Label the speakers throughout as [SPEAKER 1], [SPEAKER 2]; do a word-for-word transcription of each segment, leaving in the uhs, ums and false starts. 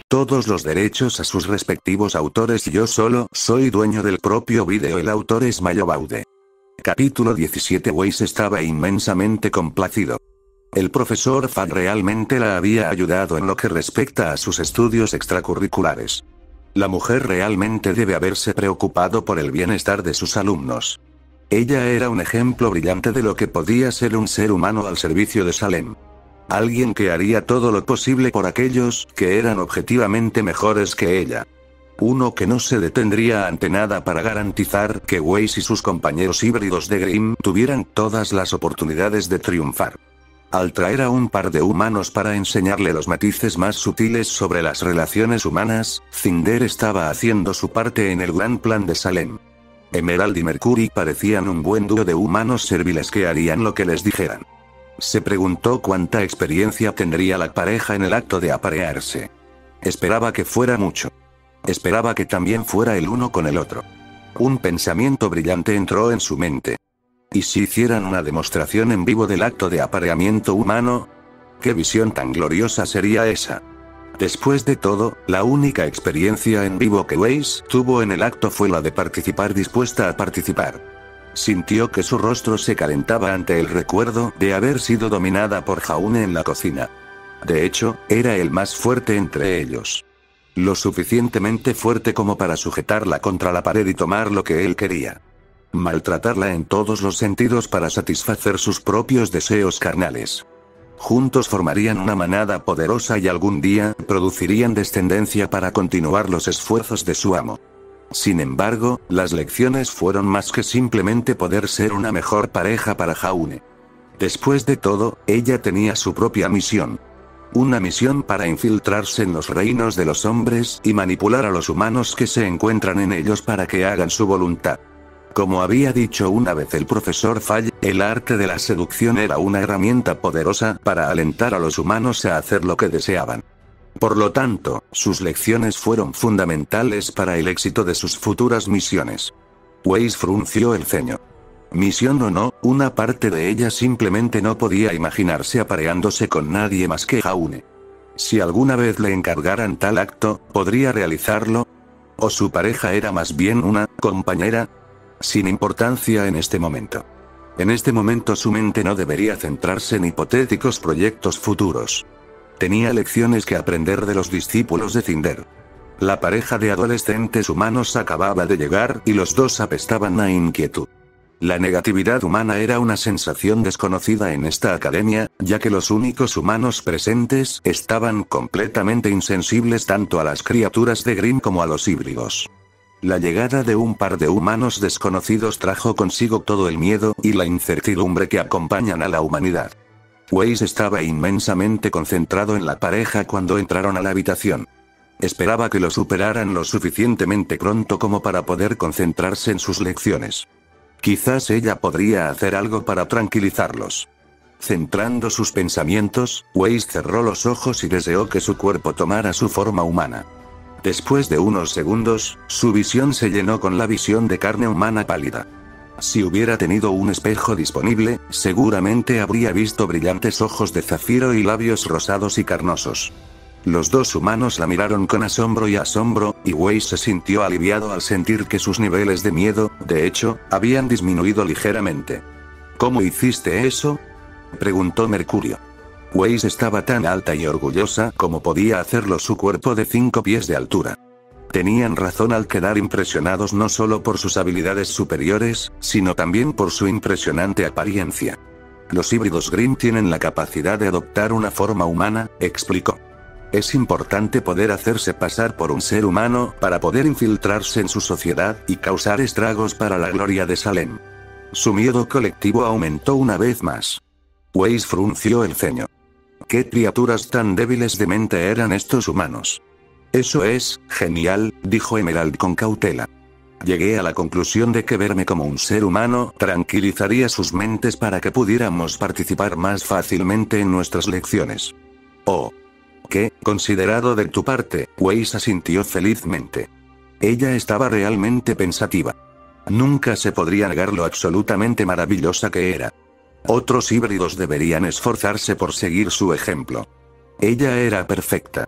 [SPEAKER 1] todos los derechos a sus respectivos autores y yo solo soy dueño del propio vídeo. El autor es Mayo Baude. Capítulo diecisiete. Weiss estaba inmensamente complacido. El profesor Fan realmente la había ayudado en lo que respecta a sus estudios extracurriculares. La mujer realmente debe haberse preocupado por el bienestar de sus alumnos. Ella era un ejemplo brillante de lo que podía ser un ser humano al servicio de Salem. Alguien que haría todo lo posible por aquellos que eran objetivamente mejores que ella. Uno que no se detendría ante nada para garantizar que Weiss y sus compañeros híbridos de Grimm tuvieran todas las oportunidades de triunfar. Al traer a un par de humanos para enseñarle los matices más sutiles sobre las relaciones humanas, Cinder estaba haciendo su parte en el gran plan de Salem. Emerald y Mercury parecían un buen dúo de humanos serviles que harían lo que les dijeran. Se preguntó cuánta experiencia tendría la pareja en el acto de aparearse. Esperaba que fuera mucho. Esperaba que también fuera el uno con el otro. Un pensamiento brillante entró en su mente. ¿Y si hicieran una demostración en vivo del acto de apareamiento humano? ¿Qué visión tan gloriosa sería esa? Después de todo, la única experiencia en vivo que Weiss tuvo en el acto fue la de participar dispuesta a participar. Sintió que su rostro se calentaba ante el recuerdo de haber sido dominada por Jaune en la cocina. De hecho, era el más fuerte entre ellos. Lo suficientemente fuerte como para sujetarla contra la pared y tomar lo que él quería. Maltratarla en todos los sentidos para satisfacer sus propios deseos carnales. Juntos formarían una manada poderosa y algún día producirían descendencia para continuar los esfuerzos de su amo. Sin embargo, las lecciones fueron más que simplemente poder ser una mejor pareja para Jaune. Después de todo, ella tenía su propia misión. Una misión para infiltrarse en los reinos de los hombres y manipular a los humanos que se encuentran en ellos para que hagan su voluntad. Como había dicho una vez el profesor Fall, el arte de la seducción era una herramienta poderosa para alentar a los humanos a hacer lo que deseaban. Por lo tanto, sus lecciones fueron fundamentales para el éxito de sus futuras misiones. Weiss frunció el ceño. Misión o no, una parte de ella simplemente no podía imaginarse apareándose con nadie más que Jaune. Si alguna vez le encargaran tal acto, ¿podría realizarlo? ¿O su pareja era más bien una compañera? Sin importancia en este momento. En este momento su mente no debería centrarse en hipotéticos proyectos futuros. Tenía lecciones que aprender de los discípulos de Cinder. La pareja de adolescentes humanos acababa de llegar y los dos apestaban a inquietud. La negatividad humana era una sensación desconocida en esta academia, ya que los únicos humanos presentes estaban completamente insensibles tanto a las criaturas de Grimm como a los híbridos. La llegada de un par de humanos desconocidos trajo consigo todo el miedo y la incertidumbre que acompañan a la humanidad. Weiss estaba inmensamente concentrado en la pareja cuando entraron a la habitación. Esperaba que lo superaran lo suficientemente pronto como para poder concentrarse en sus lecciones. Quizás ella podría hacer algo para tranquilizarlos. Centrando sus pensamientos, Weiss cerró los ojos y deseó que su cuerpo tomara su forma humana. Después de unos segundos, su visión se llenó con la visión de carne humana pálida. Si hubiera tenido un espejo disponible, seguramente habría visto brillantes ojos de zafiro y labios rosados y carnosos. Los dos humanos la miraron con asombro y asombro, y Weiss se sintió aliviado al sentir que sus niveles de miedo, de hecho, habían disminuido ligeramente. ¿Cómo hiciste eso?, preguntó Mercurio. Weiss estaba tan alta y orgullosa como podía hacerlo su cuerpo de cinco pies de altura. Tenían razón al quedar impresionados no solo por sus habilidades superiores, sino también por su impresionante apariencia. Los híbridos Grimm tienen la capacidad de adoptar una forma humana, explicó. Es importante poder hacerse pasar por un ser humano para poder infiltrarse en su sociedad y causar estragos para la gloria de Salem. Su miedo colectivo aumentó una vez más. Weiss frunció el ceño. ¿Qué criaturas tan débiles de mente eran estos humanos? Eso es genial, dijo Emerald con cautela. Llegué a la conclusión de que verme como un ser humano tranquilizaría sus mentes para que pudiéramos participar más fácilmente en nuestras lecciones. Oh. Qué considerado de tu parte, Weiss asintió felizmente. Ella estaba realmente pensativa. Nunca se podría negar lo absolutamente maravillosa que era. Otros híbridos deberían esforzarse por seguir su ejemplo. Ella era perfecta.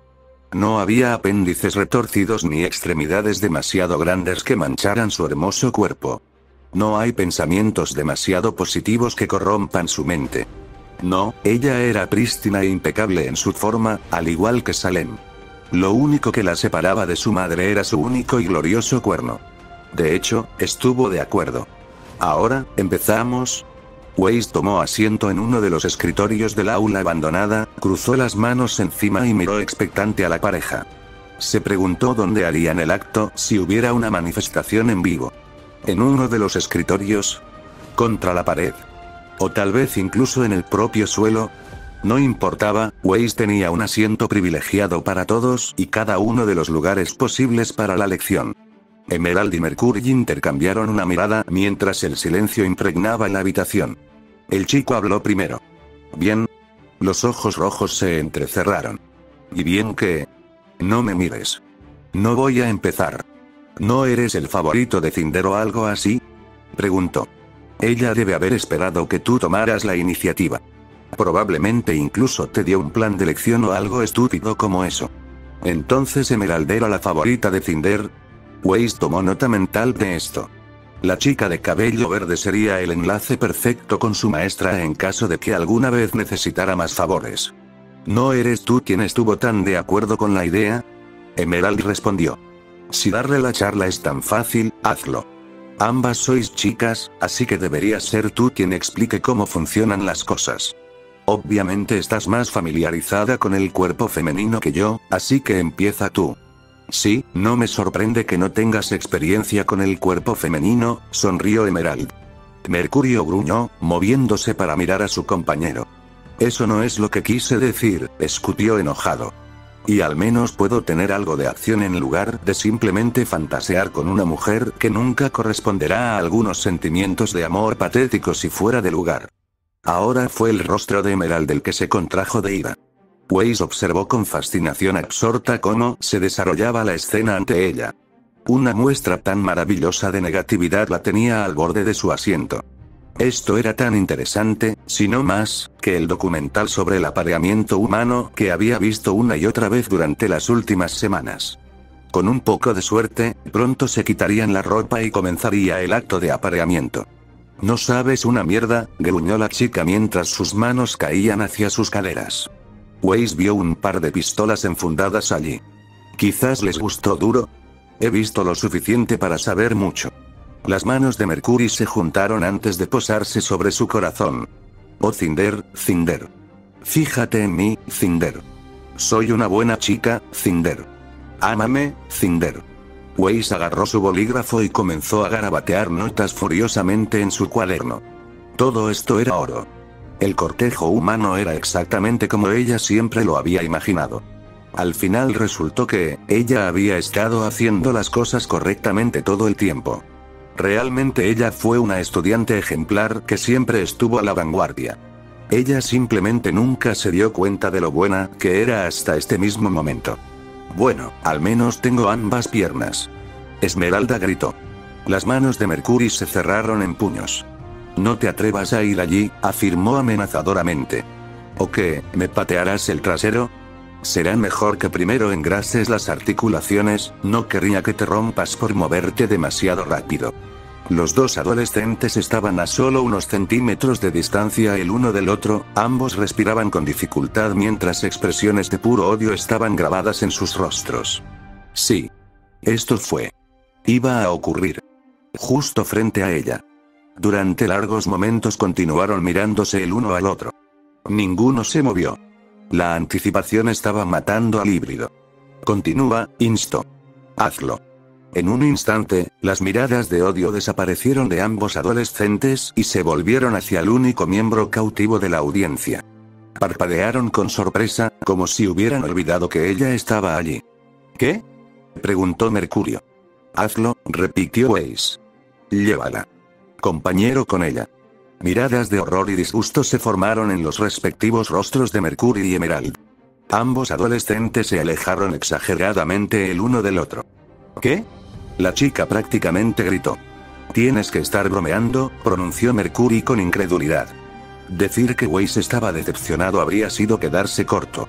[SPEAKER 1] No había apéndices retorcidos ni extremidades demasiado grandes que mancharan su hermoso cuerpo. No hay pensamientos demasiado positivos que corrompan su mente. No, ella era prístina e impecable en su forma, al igual que Salem. Lo único que la separaba de su madre era su único y glorioso cuerno. De hecho, estuvo de acuerdo. Ahora, ¿empezamos? Weiss tomó asiento en uno de los escritorios del aula abandonada, cruzó las manos encima y miró expectante a la pareja. Se preguntó dónde harían el acto si hubiera una manifestación en vivo. ¿En uno de los escritorios? ¿Contra la pared? ¿O tal vez incluso en el propio suelo? No importaba, Weiss tenía un asiento privilegiado para todos y cada uno de los lugares posibles para la lección. Emerald y Mercury intercambiaron una mirada mientras el silencio impregnaba la habitación. El chico habló primero. Bien. Los ojos rojos se entrecerraron. ¿Y bien qué? No me mires. No voy a empezar. ¿No eres el favorito de Cinder o algo así? Preguntó. Ella debe haber esperado que tú tomaras la iniciativa. Probablemente incluso te dio un plan de lección o algo estúpido como eso. Entonces Emerald era la favorita de Cinder. Weiss tomó nota mental de esto. La chica de cabello verde sería el enlace perfecto con su maestra en caso de que alguna vez necesitara más favores. ¿No eres tú quien estuvo tan de acuerdo con la idea? Emerald respondió. Si darle la charla es tan fácil, hazlo. Ambas sois chicas, así que deberías ser tú quien explique cómo funcionan las cosas. Obviamente estás más familiarizada con el cuerpo femenino que yo, así que empieza tú. Sí, no me sorprende que no tengas experiencia con el cuerpo femenino, sonrió Emerald. Mercurio gruñó, moviéndose para mirar a su compañero. Eso no es lo que quise decir, escutió enojado. Y al menos puedo tener algo de acción en lugar de simplemente fantasear con una mujer que nunca corresponderá a algunos sentimientos de amor patéticos y fuera de lugar. Ahora fue el rostro de Emerald el que se contrajo de ira. Weiss observó con fascinación absorta cómo se desarrollaba la escena ante ella. Una muestra tan maravillosa de negatividad la tenía al borde de su asiento. Esto era tan interesante, si no más, que el documental sobre el apareamiento humano que había visto una y otra vez durante las últimas semanas. Con un poco de suerte, pronto se quitarían la ropa y comenzaría el acto de apareamiento. No sabes una mierda, gruñó la chica mientras sus manos caían hacia sus caderas. Weiss vio un par de pistolas enfundadas allí. Quizás les gustó duro. He visto lo suficiente para saber mucho. Las manos de Mercury se juntaron antes de posarse sobre su corazón. Oh Cinder, Cinder. Fíjate en mí, Cinder. Soy una buena chica, Cinder. Ámame, Cinder. Weiss agarró su bolígrafo y comenzó a garabatear notas furiosamente en su cuaderno. Todo esto era oro. El cortejo humano era exactamente como ella siempre lo había imaginado. Al final resultó que, ella había estado haciendo las cosas correctamente todo el tiempo. Realmente ella fue una estudiante ejemplar que siempre estuvo a la vanguardia. Ella simplemente nunca se dio cuenta de lo buena que era hasta este mismo momento. Bueno, al menos tengo ambas piernas. Esmeralda gritó. Las manos de Mercury se cerraron en puños. No te atrevas a ir allí, afirmó amenazadoramente. ¿O qué, me patearás el trasero? Será mejor que primero engrases las articulaciones, no querría que te rompas por moverte demasiado rápido. Los dos adolescentes estaban a solo unos centímetros de distancia el uno del otro, ambos respiraban con dificultad mientras expresiones de puro odio estaban grabadas en sus rostros. Sí. Esto fue. Iba a ocurrir. Justo frente a ella. Durante largos momentos continuaron mirándose el uno al otro. Ninguno se movió. La anticipación estaba matando al híbrido. Continúa, instó. Hazlo. En un instante, las miradas de odio desaparecieron de ambos adolescentes y se volvieron hacia el único miembro cautivo de la audiencia. Parpadearon con sorpresa, como si hubieran olvidado que ella estaba allí. ¿Qué? Preguntó Mercurio. Hazlo, repitió Weiss. Llévala. Compañero con ella. Miradas de horror y disgusto se formaron en los respectivos rostros de Mercury y Emerald. Ambos adolescentes se alejaron exageradamente el uno del otro. ¿Qué? La chica prácticamente gritó. Tienes que estar bromeando, pronunció Mercury con incredulidad. Decir que Weiss estaba decepcionado habría sido quedarse corto.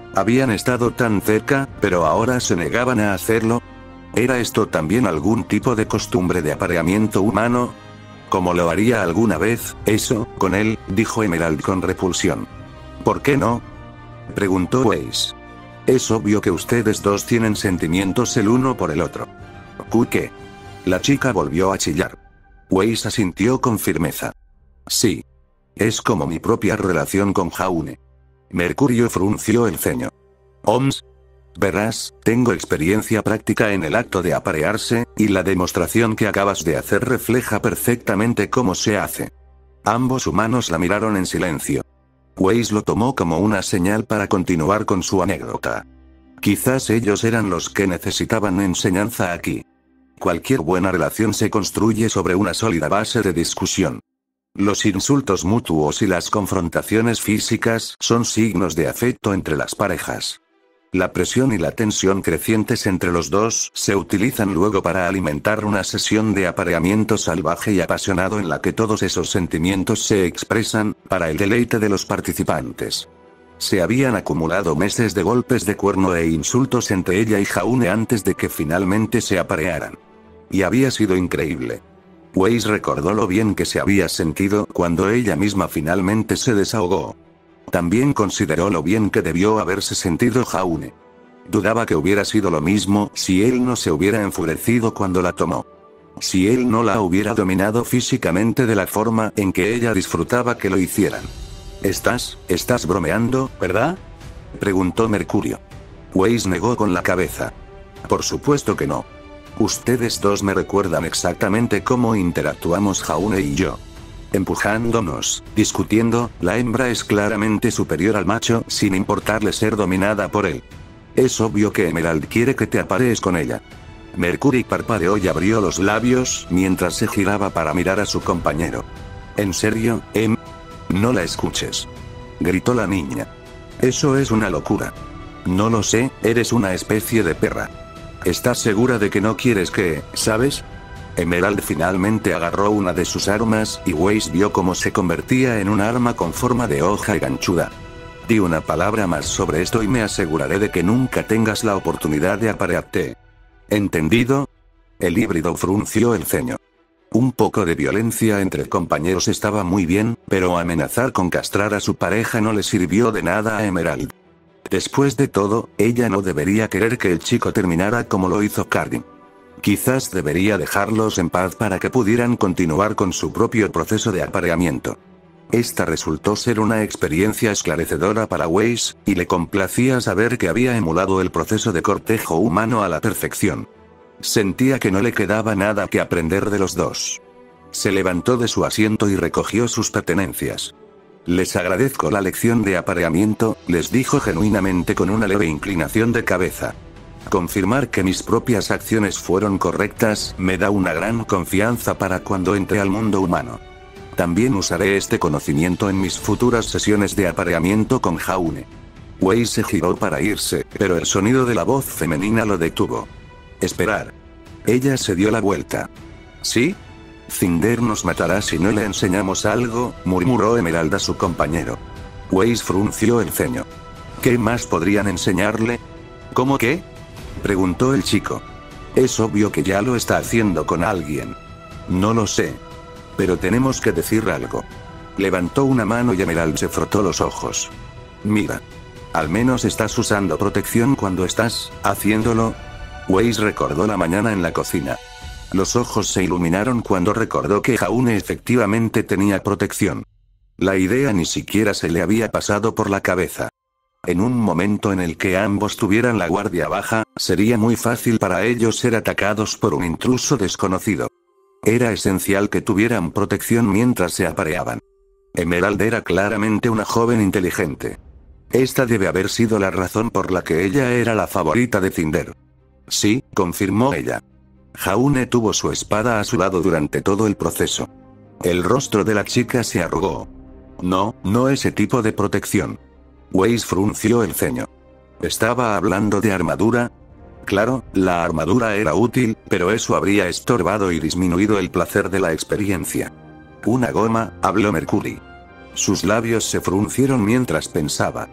[SPEAKER 1] Habían estado tan cerca, pero ahora se negaban a hacerlo. ¿Era esto también algún tipo de costumbre de apareamiento humano? ¿Como lo haría alguna vez, eso, con él?, dijo Emerald con repulsión. ¿Por qué no?, preguntó Weiss. Es obvio que ustedes dos tienen sentimientos el uno por el otro. ¿Qué? La chica volvió a chillar. Weiss asintió con firmeza. Sí. Es como mi propia relación con Jaune. Mercurio frunció el ceño. Oms. Verás, tengo experiencia práctica en el acto de aparearse, y la demostración que acabas de hacer refleja perfectamente cómo se hace. Ambos humanos la miraron en silencio. Weiss lo tomó como una señal para continuar con su anécdota. Quizás ellos eran los que necesitaban enseñanza aquí. Cualquier buena relación se construye sobre una sólida base de discusión. Los insultos mutuos y las confrontaciones físicas son signos de afecto entre las parejas. La presión y la tensión crecientes entre los dos se utilizan luego para alimentar una sesión de apareamiento salvaje y apasionado en la que todos esos sentimientos se expresan, para el deleite de los participantes. Se habían acumulado meses de golpes de cuerno e insultos entre ella y Jaune antes de que finalmente se aparearan. Y había sido increíble. Weiss recordó lo bien que se había sentido cuando ella misma finalmente se desahogó. También consideró lo bien que debió haberse sentido Jaune. Dudaba que hubiera sido lo mismo si él no se hubiera enfurecido cuando la tomó. Si él no la hubiera dominado físicamente de la forma en que ella disfrutaba que lo hicieran. ¿Estás, estás bromeando, verdad?, preguntó Mercurio. Weiss negó con la cabeza. Por supuesto que no. Ustedes dos me recuerdan exactamente cómo interactuamos Jaune y yo. Empujándonos, discutiendo, la hembra es claramente superior al macho sin importarle ser dominada por él. Es obvio que Emerald quiere que te aparees con ella. Mercury parpadeó y abrió los labios mientras se giraba para mirar a su compañero. ¿En serio, Em? No la escuches, gritó la niña. Eso es una locura. No lo sé, eres una especie de perra. ¿Estás segura de que no quieres que, sabes? Emerald finalmente agarró una de sus armas y Weiss vio cómo se convertía en un arma con forma de hoja y ganchuda. Di una palabra más sobre esto y me aseguraré de que nunca tengas la oportunidad de aparearte. ¿Entendido? El híbrido frunció el ceño. Un poco de violencia entre compañeros estaba muy bien, pero amenazar con castrar a su pareja no le sirvió de nada a Emerald. Después de todo, ella no debería querer que el chico terminara como lo hizo Cardi. Quizás debería dejarlos en paz para que pudieran continuar con su propio proceso de apareamiento. Esta resultó ser una experiencia esclarecedora para Weiss, y le complacía saber que había emulado el proceso de cortejo humano a la perfección. Sentía que no le quedaba nada que aprender de los dos. Se levantó de su asiento y recogió sus pertenencias. Les agradezco la lección de apareamiento, les dijo genuinamente con una leve inclinación de cabeza. Confirmar que mis propias acciones fueron correctas me da una gran confianza para cuando entre al mundo humano. También usaré este conocimiento en mis futuras sesiones de apareamiento con Jaune. Weiss se giró para irse, pero el sonido de la voz femenina lo detuvo. Esperar. Ella se dio la vuelta. ¿Sí? Cinder nos matará si no le enseñamos algo, murmuró Emerald a su compañero. Weiss frunció el ceño. ¿Qué más podrían enseñarle? ¿Cómo qué?, preguntó el chico. Es obvio que ya lo está haciendo con alguien. No lo sé. Pero tenemos que decir algo. Levantó una mano y Emerald se frotó los ojos. Mira. Al menos estás usando protección cuando estás haciéndolo. Weiss recordó la mañana en la cocina. Los ojos se iluminaron cuando recordó que Jaune efectivamente tenía protección. La idea ni siquiera se le había pasado por la cabeza. En un momento en el que ambos tuvieran la guardia baja, sería muy fácil para ellos ser atacados por un intruso desconocido. Era esencial que tuvieran protección mientras se apareaban. Emerald era claramente una joven inteligente. Esta debe haber sido la razón por la que ella era la favorita de Cinder. Sí, confirmó ella. Jaune tuvo su espada a su lado durante todo el proceso. El rostro de la chica se arrugó. No, no ese tipo de protección. Weiss frunció el ceño. ¿Estaba hablando de armadura? Claro, la armadura era útil, pero eso habría estorbado y disminuido el placer de la experiencia. Una goma, habló Mercury. Sus labios se fruncieron mientras pensaba.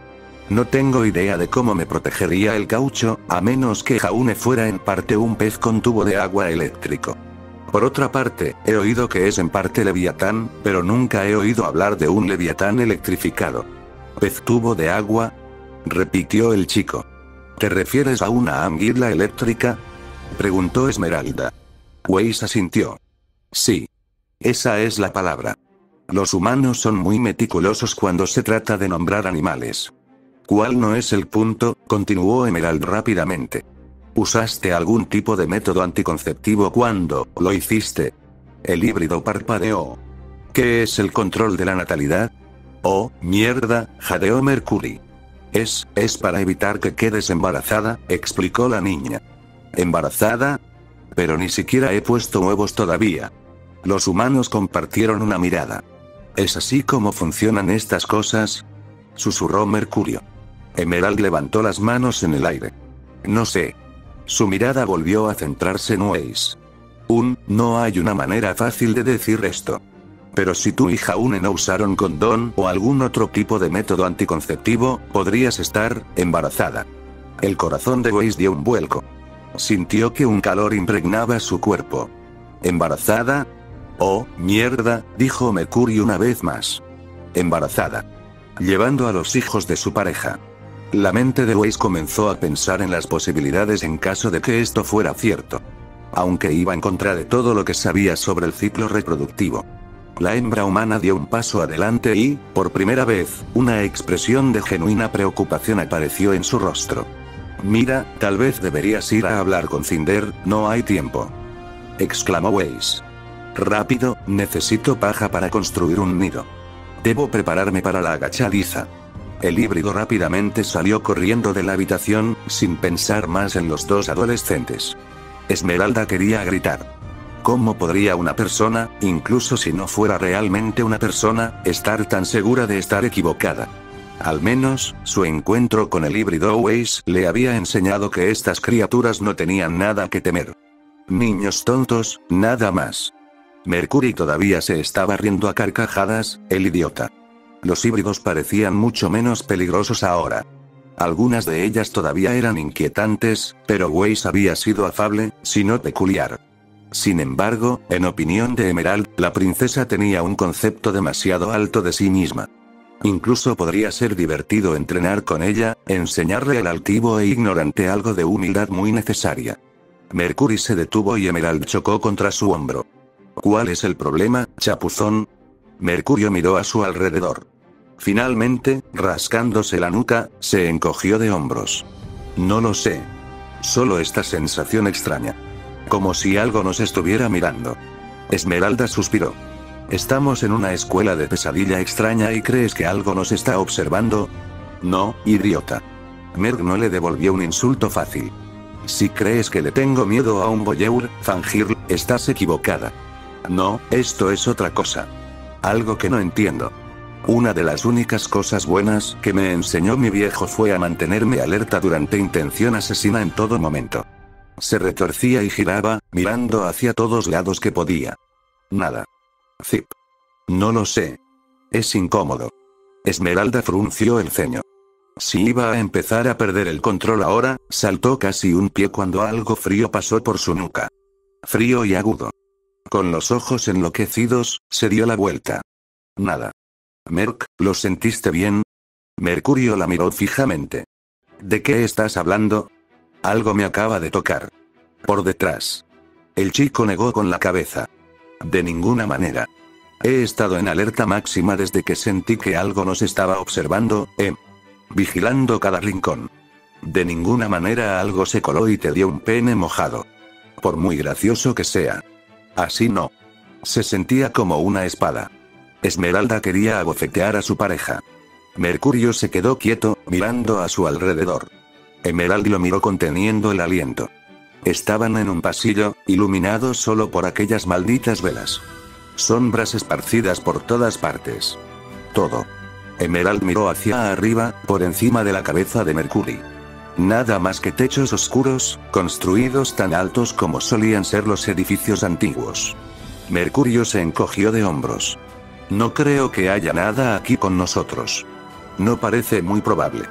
[SPEAKER 1] No tengo idea de cómo me protegería el caucho, a menos que Jaune fuera en parte un pez con tubo de agua eléctrico. Por otra parte, he oído que es en parte leviatán, pero nunca he oído hablar de un leviatán electrificado. ¿Pez tubo de agua?, repitió el chico. ¿Te refieres a una anguila eléctrica?, preguntó Esmeralda. Weiss asintió. Sí. Esa es la palabra. Los humanos son muy meticulosos cuando se trata de nombrar animales. ¿Cuál no es el punto?, continuó Emerald rápidamente. ¿Usaste algún tipo de método anticonceptivo cuando lo hiciste? El híbrido parpadeó. ¿Qué es el control de la natalidad? Oh, mierda, jadeó Mercury. Es, es para evitar que quedes embarazada, explicó la niña. ¿Embarazada? Pero ni siquiera he puesto huevos todavía. Los humanos compartieron una mirada. ¿Es así como funcionan estas cosas?, susurró Mercurio. Emerald levantó las manos en el aire. No sé. Su mirada volvió a centrarse en Weiss. Un, no hay una manera fácil de decir esto. Pero si tú y Jaune no usaron condón o algún otro tipo de método anticonceptivo, podrías estar embarazada. El corazón de Weiss dio un vuelco. Sintió que un calor impregnaba su cuerpo. ¿Embarazada? Oh, mierda, dijo Mercurio una vez más. Embarazada. Llevando a los hijos de su pareja. La mente de Weiss comenzó a pensar en las posibilidades en caso de que esto fuera cierto. Aunque iba en contra de todo lo que sabía sobre el ciclo reproductivo. La hembra humana dio un paso adelante y, por primera vez, una expresión de genuina preocupación apareció en su rostro. Mira, tal vez deberías ir a hablar con Cinder, no hay tiempo. Exclamó Weiss. Rápido, necesito paja para construir un nido. Debo prepararme para la agachadiza. El híbrido rápidamente salió corriendo de la habitación, sin pensar más en los dos adolescentes. Esmeralda quería gritar. ¿Cómo podría una persona, incluso si no fuera realmente una persona, estar tan segura de estar equivocada? Al menos, su encuentro con el híbrido Weiss le había enseñado que estas criaturas no tenían nada que temer. Niños tontos, nada más. Mercury todavía se estaba riendo a carcajadas, el idiota. Los híbridos parecían mucho menos peligrosos ahora. Algunas de ellas todavía eran inquietantes, pero Weiss había sido afable, si no peculiar. Sin embargo, en opinión de Emerald, la princesa tenía un concepto demasiado alto de sí misma. Incluso podría ser divertido entrenar con ella, enseñarle al altivo e ignorante algo de humildad muy necesaria. Mercury se detuvo y Emerald chocó contra su hombro. ¿Cuál es el problema, chapuzón? Mercurio miró a su alrededor. Finalmente, rascándose la nuca, se encogió de hombros. No lo sé. Solo esta sensación extraña. Como si algo nos estuviera mirando. Esmeralda suspiró. ¿Estamos en una escuela de pesadilla extraña y crees que algo nos está observando? No, idiota. Merc no le devolvió un insulto fácil. Si crees que le tengo miedo a un voyeur, Fangirl, estás equivocada. No, esto es otra cosa. Algo que no entiendo. Una de las únicas cosas buenas que me enseñó mi viejo fue a mantenerme alerta durante intención asesina en todo momento. Se retorcía y giraba, mirando hacia todos lados que podía. Nada. Zip. No lo sé. Es incómodo. Esmeralda frunció el ceño. Si iba a empezar a perder el control ahora, saltó casi un pie cuando algo frío pasó por su nuca. Frío y agudo. Con los ojos enloquecidos, se dio la vuelta. Nada. Merc, ¿lo sentiste bien? Mercurio la miró fijamente. ¿De qué estás hablando? Algo me acaba de tocar. Por detrás. El chico negó con la cabeza. De ninguna manera. He estado en alerta máxima desde que sentí que algo nos estaba observando, eh. Vigilando cada rincón. De ninguna manera algo se coló y te dio un pene mojado. Por muy gracioso que sea. Así no. Se sentía como una espada. Esmeralda quería abofetear a su pareja. Mercurio se quedó quieto, mirando a su alrededor. Emerald lo miró conteniendo el aliento. Estaban en un pasillo, iluminado solo por aquellas malditas velas. Sombras esparcidas por todas partes. Todo. Emerald miró hacia arriba, por encima de la cabeza de Mercury. Nada más que techos oscuros, construidos tan altos como solían ser los edificios antiguos. Mercurio se encogió de hombros. No creo que haya nada aquí con nosotros. No parece muy probable.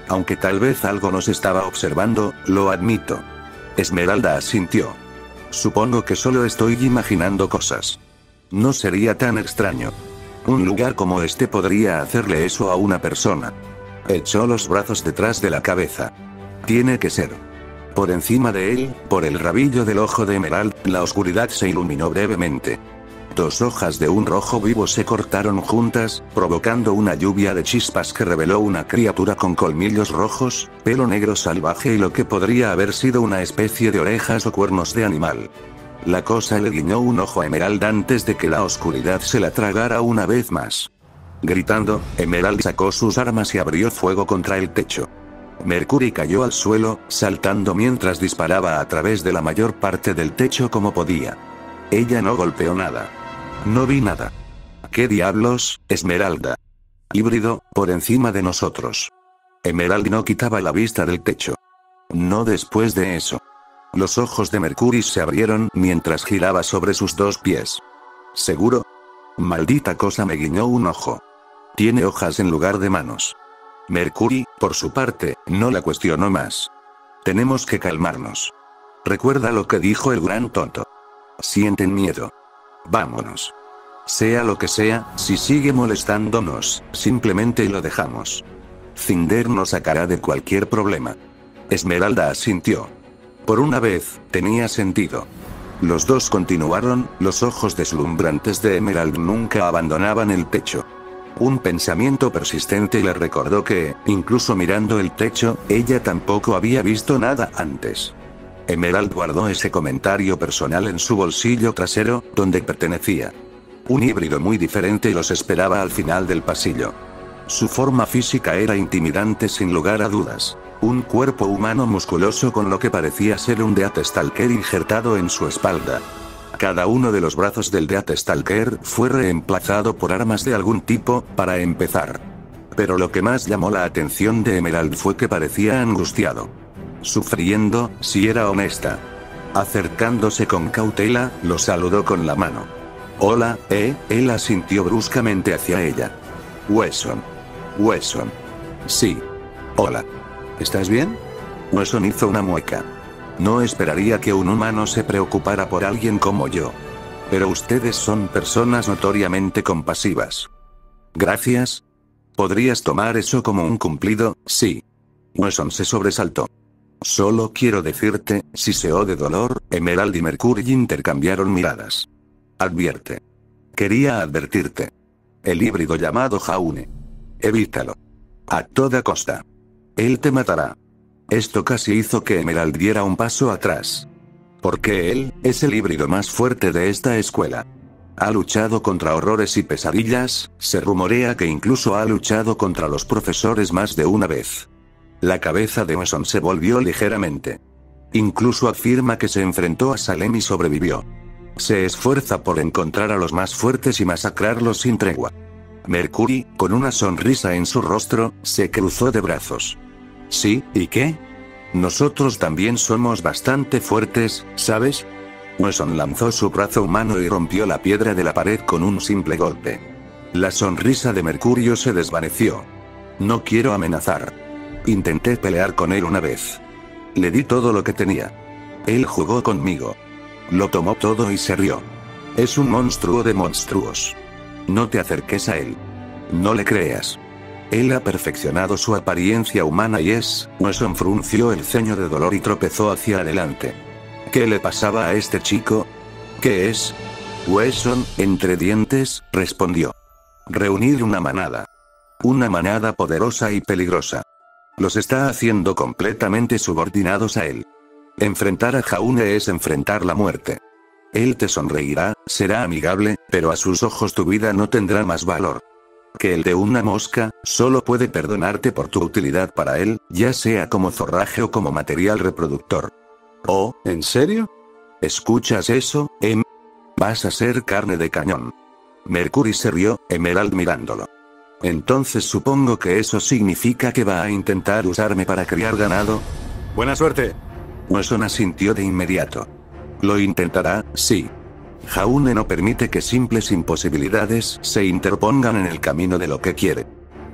[SPEAKER 1] Aunque tal vez algo nos estaba observando, lo admito. Esmeralda asintió. Supongo que solo estoy imaginando cosas. No sería tan extraño. Un lugar como este podría hacerle eso a una persona. Echó los brazos detrás de la cabeza. Tiene que ser. Por encima de él, por el rabillo del ojo de Emerald, la oscuridad se iluminó brevemente. Dos hojas de un rojo vivo se cortaron juntas, provocando una lluvia de chispas que reveló una criatura con colmillos rojos, pelo negro salvaje y lo que podría haber sido una especie de orejas o cuernos de animal. La cosa le guiñó un ojo a Emerald antes de que la oscuridad se la tragara una vez más. Gritando, Emerald sacó sus armas y abrió fuego contra el techo. Mercury cayó al suelo, saltando mientras disparaba a través de la mayor parte del techo como podía. Ella no golpeó nada. No vi nada. ¿Qué diablos, Esmeralda? Híbrido, por encima de nosotros. Emerald no quitaba la vista del techo. No después de eso. Los ojos de Mercury se abrieron mientras giraba sobre sus dos pies. ¿Seguro? Maldita cosa, me guiñó un ojo. Tiene hojas en lugar de manos. Mercury, por su parte, no la cuestionó más. Tenemos que calmarnos. Recuerda lo que dijo el gran tonto. Sienten miedo. Vámonos. Sea lo que sea, si sigue molestándonos, simplemente lo dejamos. Cinder nos sacará de cualquier problema. Esmeralda asintió. Por una vez, tenía sentido. Los dos continuaron, los ojos deslumbrantes de Emerald nunca abandonaban el techo. Un pensamiento persistente le recordó que, incluso mirando el techo, ella tampoco había visto nada antes. Emerald guardó ese comentario personal en su bolsillo trasero, donde pertenecía. Un híbrido muy diferente los esperaba al final del pasillo. Su forma física era intimidante sin lugar a dudas. Un cuerpo humano musculoso con lo que parecía ser un Death Stalker injertado en su espalda. Cada uno de los brazos del Death Stalker fue reemplazado por armas de algún tipo, para empezar. Pero lo que más llamó la atención de Emerald fue que parecía angustiado. Sufriendo, si era honesta. Acercándose con cautela, lo saludó con la mano. Hola, eh, él asintió bruscamente hacia ella. Wesson. Wesson. Sí. Hola. ¿Estás bien? Wesson hizo una mueca. No esperaría que un humano se preocupara por alguien como yo. Pero ustedes son personas notoriamente compasivas. Gracias. ¿Podrías tomar eso como un cumplido? Sí. Wesson se sobresaltó. Solo quiero decirte, si se de dolor, Emerald y Mercury intercambiaron miradas. Advierte. Quería advertirte. El híbrido llamado Jaune. Evítalo. A toda costa. Él te matará. Esto casi hizo que Emerald diera un paso atrás. Porque él, es el híbrido más fuerte de esta escuela. Ha luchado contra horrores y pesadillas, se rumorea que incluso ha luchado contra los profesores más de una vez. La cabeza de Wesson se volvió ligeramente. Incluso afirma que se enfrentó a Salem y sobrevivió. Se esfuerza por encontrar a los más fuertes y masacrarlos sin tregua. Mercury, con una sonrisa en su rostro, se cruzó de brazos. ¿Sí, y qué? Nosotros también somos bastante fuertes, ¿sabes? Wesson lanzó su brazo humano y rompió la piedra de la pared con un simple golpe. La sonrisa de Mercurio se desvaneció. No quiero amenazar. Intenté pelear con él una vez. Le di todo lo que tenía. Él jugó conmigo. Lo tomó todo y se rió. Es un monstruo de monstruos. No te acerques a él. No le creas. Él ha perfeccionado su apariencia humana y es... Wesson frunció el ceño de dolor y tropezó hacia adelante. ¿Qué le pasaba a este chico? ¿Qué es? Wesson, entre dientes, respondió. Reunir una manada. Una manada poderosa y peligrosa. Los está haciendo completamente subordinados a él. Enfrentar a Jaune es enfrentar la muerte. Él te sonreirá, será amigable, pero a sus ojos tu vida no tendrá más valor que el de una mosca. Solo puede perdonarte por tu utilidad para él, ya sea como forraje o como material reproductor. Oh, ¿en serio? ¿Escuchas eso, Em? Vas a ser carne de cañón. Mercury se rió, Emerald mirándolo. Entonces supongo que eso significa que va a intentar usarme para criar ganado. Buena suerte. Wesson asintió de inmediato. Lo intentará, sí. Jaune no permite que simples imposibilidades se interpongan en el camino de lo que quiere.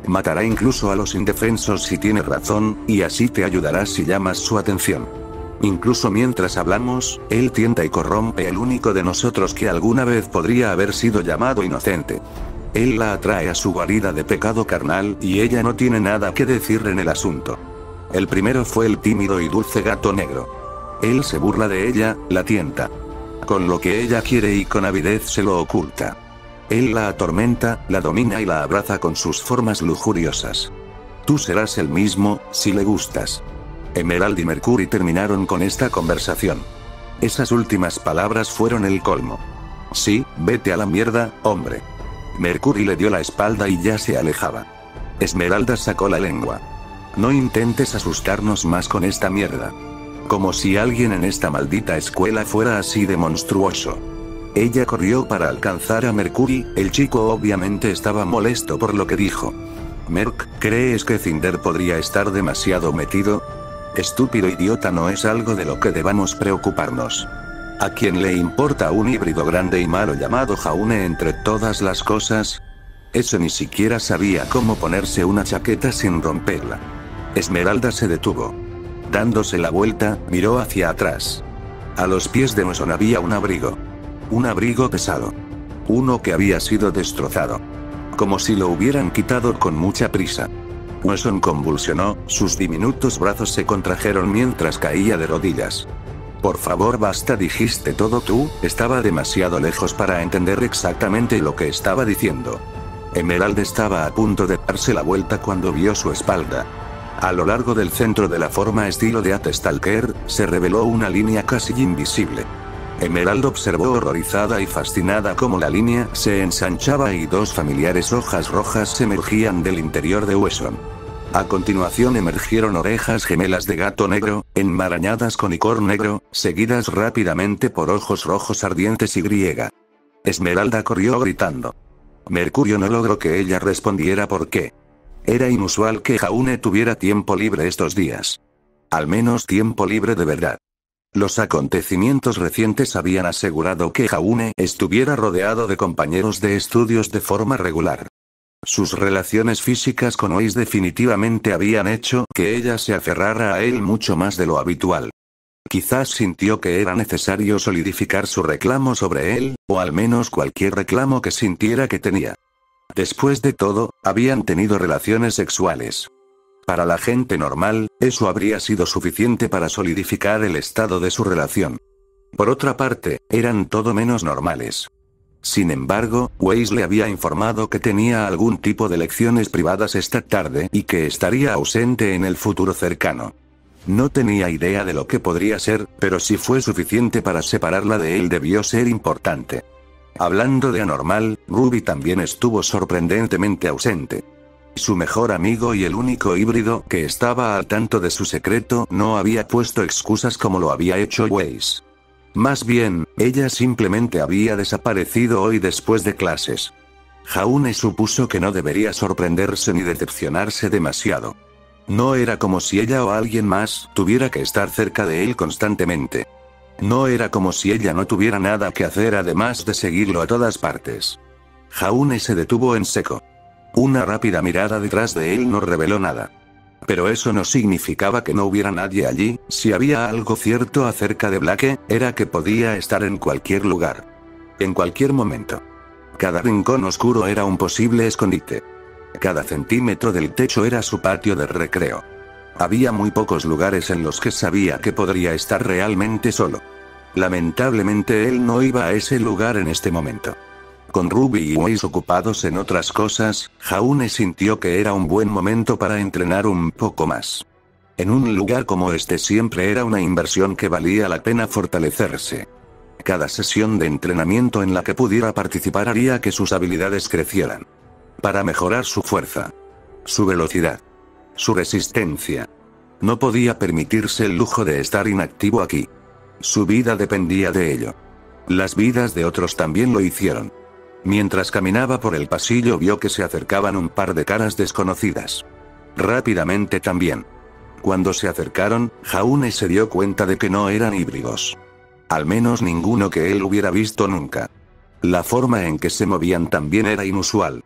[SPEAKER 1] Matará incluso a los indefensos si tiene razón, y así te ayudará si llamas su atención. Incluso mientras hablamos, él tienta y corrompe el único de nosotros que alguna vez podría haber sido llamado inocente. Él la atrae a su guarida de pecado carnal, y ella no tiene nada que decir en el asunto. El primero fue el tímido y dulce gato negro. Él se burla de ella, la tienta con lo que ella quiere y con avidez se lo oculta. Él la atormenta, la domina y la abraza con sus formas lujuriosas. Tú serás el mismo, si le gustas. Emerald y Mercury terminaron con esta conversación. Esas últimas palabras fueron el colmo. Sí, vete a la mierda, hombre. Mercury le dio la espalda y ya se alejaba. Esmeralda sacó la lengua. No intentes asustarnos más con esta mierda. Como si alguien en esta maldita escuela fuera así de monstruoso. Ella corrió para alcanzar a Mercury, el chico obviamente estaba molesto por lo que dijo. Merc, ¿crees que Cinder podría estar demasiado metido? Estúpido idiota, no es algo de lo que debamos preocuparnos. ¿A quién le importa un híbrido grande y malo llamado Jaune entre todas las cosas? Ese ni siquiera sabía cómo ponerse una chaqueta sin romperla. Esmeralda se detuvo. Dándose la vuelta, miró hacia atrás. A los pies de Wesson había un abrigo. Un abrigo pesado. Uno que había sido destrozado. Como si lo hubieran quitado con mucha prisa. Wesson convulsionó, sus diminutos brazos se contrajeron mientras caía de rodillas. Por favor, basta, dijiste todo tú. Estaba demasiado lejos para entender exactamente lo que estaba diciendo. Emerald estaba a punto de darse la vuelta cuando vio su espalda. A lo largo del centro de la forma estilo de Atstalker, se reveló una línea casi invisible. Emerald observó horrorizada y fascinada cómo la línea se ensanchaba y dos familiares hojas rojas emergían del interior de Wesson. A continuación emergieron orejas gemelas de gato negro, enmarañadas con icor negro, seguidas rápidamente por ojos rojos ardientes y griega. Esmeralda corrió gritando. Mercurio no logró que ella respondiera por qué. Era inusual que Jaune tuviera tiempo libre estos días. Al menos tiempo libre de verdad. Los acontecimientos recientes habían asegurado que Jaune estuviera rodeado de compañeros de estudios de forma regular. Sus relaciones físicas con Weiss definitivamente habían hecho que ella se aferrara a él mucho más de lo habitual. Quizás sintió que era necesario solidificar su reclamo sobre él, o al menos cualquier reclamo que sintiera que tenía. Después de todo, habían tenido relaciones sexuales. Para la gente normal, eso habría sido suficiente para solidificar el estado de su relación. Por otra parte, eran todo menos normales. Sin embargo, Weiss le había informado que tenía algún tipo de lecciones privadas esta tarde y que estaría ausente en el futuro cercano. No tenía idea de lo que podría ser, pero si fue suficiente para separarla de él debió ser importante. Hablando de anormal, Ruby también estuvo sorprendentemente ausente. Su mejor amigo y el único híbrido que estaba al tanto de su secreto no había puesto excusas como lo había hecho Weiss. Más bien, ella simplemente había desaparecido hoy después de clases. Jaune supuso que no debería sorprenderse ni decepcionarse demasiado. No era como si ella o alguien más tuviera que estar cerca de él constantemente. No era como si ella no tuviera nada que hacer además de seguirlo a todas partes. Jaune se detuvo en seco. Una rápida mirada detrás de él no reveló nada. Pero eso no significaba que no hubiera nadie allí. Si había algo cierto acerca de Blake, era que podía estar en cualquier lugar. En cualquier momento. Cada rincón oscuro era un posible escondite. Cada centímetro del techo era su patio de recreo. Había muy pocos lugares en los que sabía que podría estar realmente solo. Lamentablemente él no iba a ese lugar en este momento. Con Ruby y Weiss ocupados en otras cosas, Jaune sintió que era un buen momento para entrenar un poco más. En un lugar como este siempre era una inversión que valía la pena fortalecerse. Cada sesión de entrenamiento en la que pudiera participar haría que sus habilidades crecieran. Para mejorar su fuerza, su velocidad, su resistencia. No podía permitirse el lujo de estar inactivo aquí. Su vida dependía de ello. Las vidas de otros también lo hicieron. Mientras caminaba por el pasillo vio que se acercaban un par de caras desconocidas. Rápidamente también. Cuando se acercaron, Jaune se dio cuenta de que no eran híbridos. Al menos ninguno que él hubiera visto nunca. La forma en que se movían también era inusual.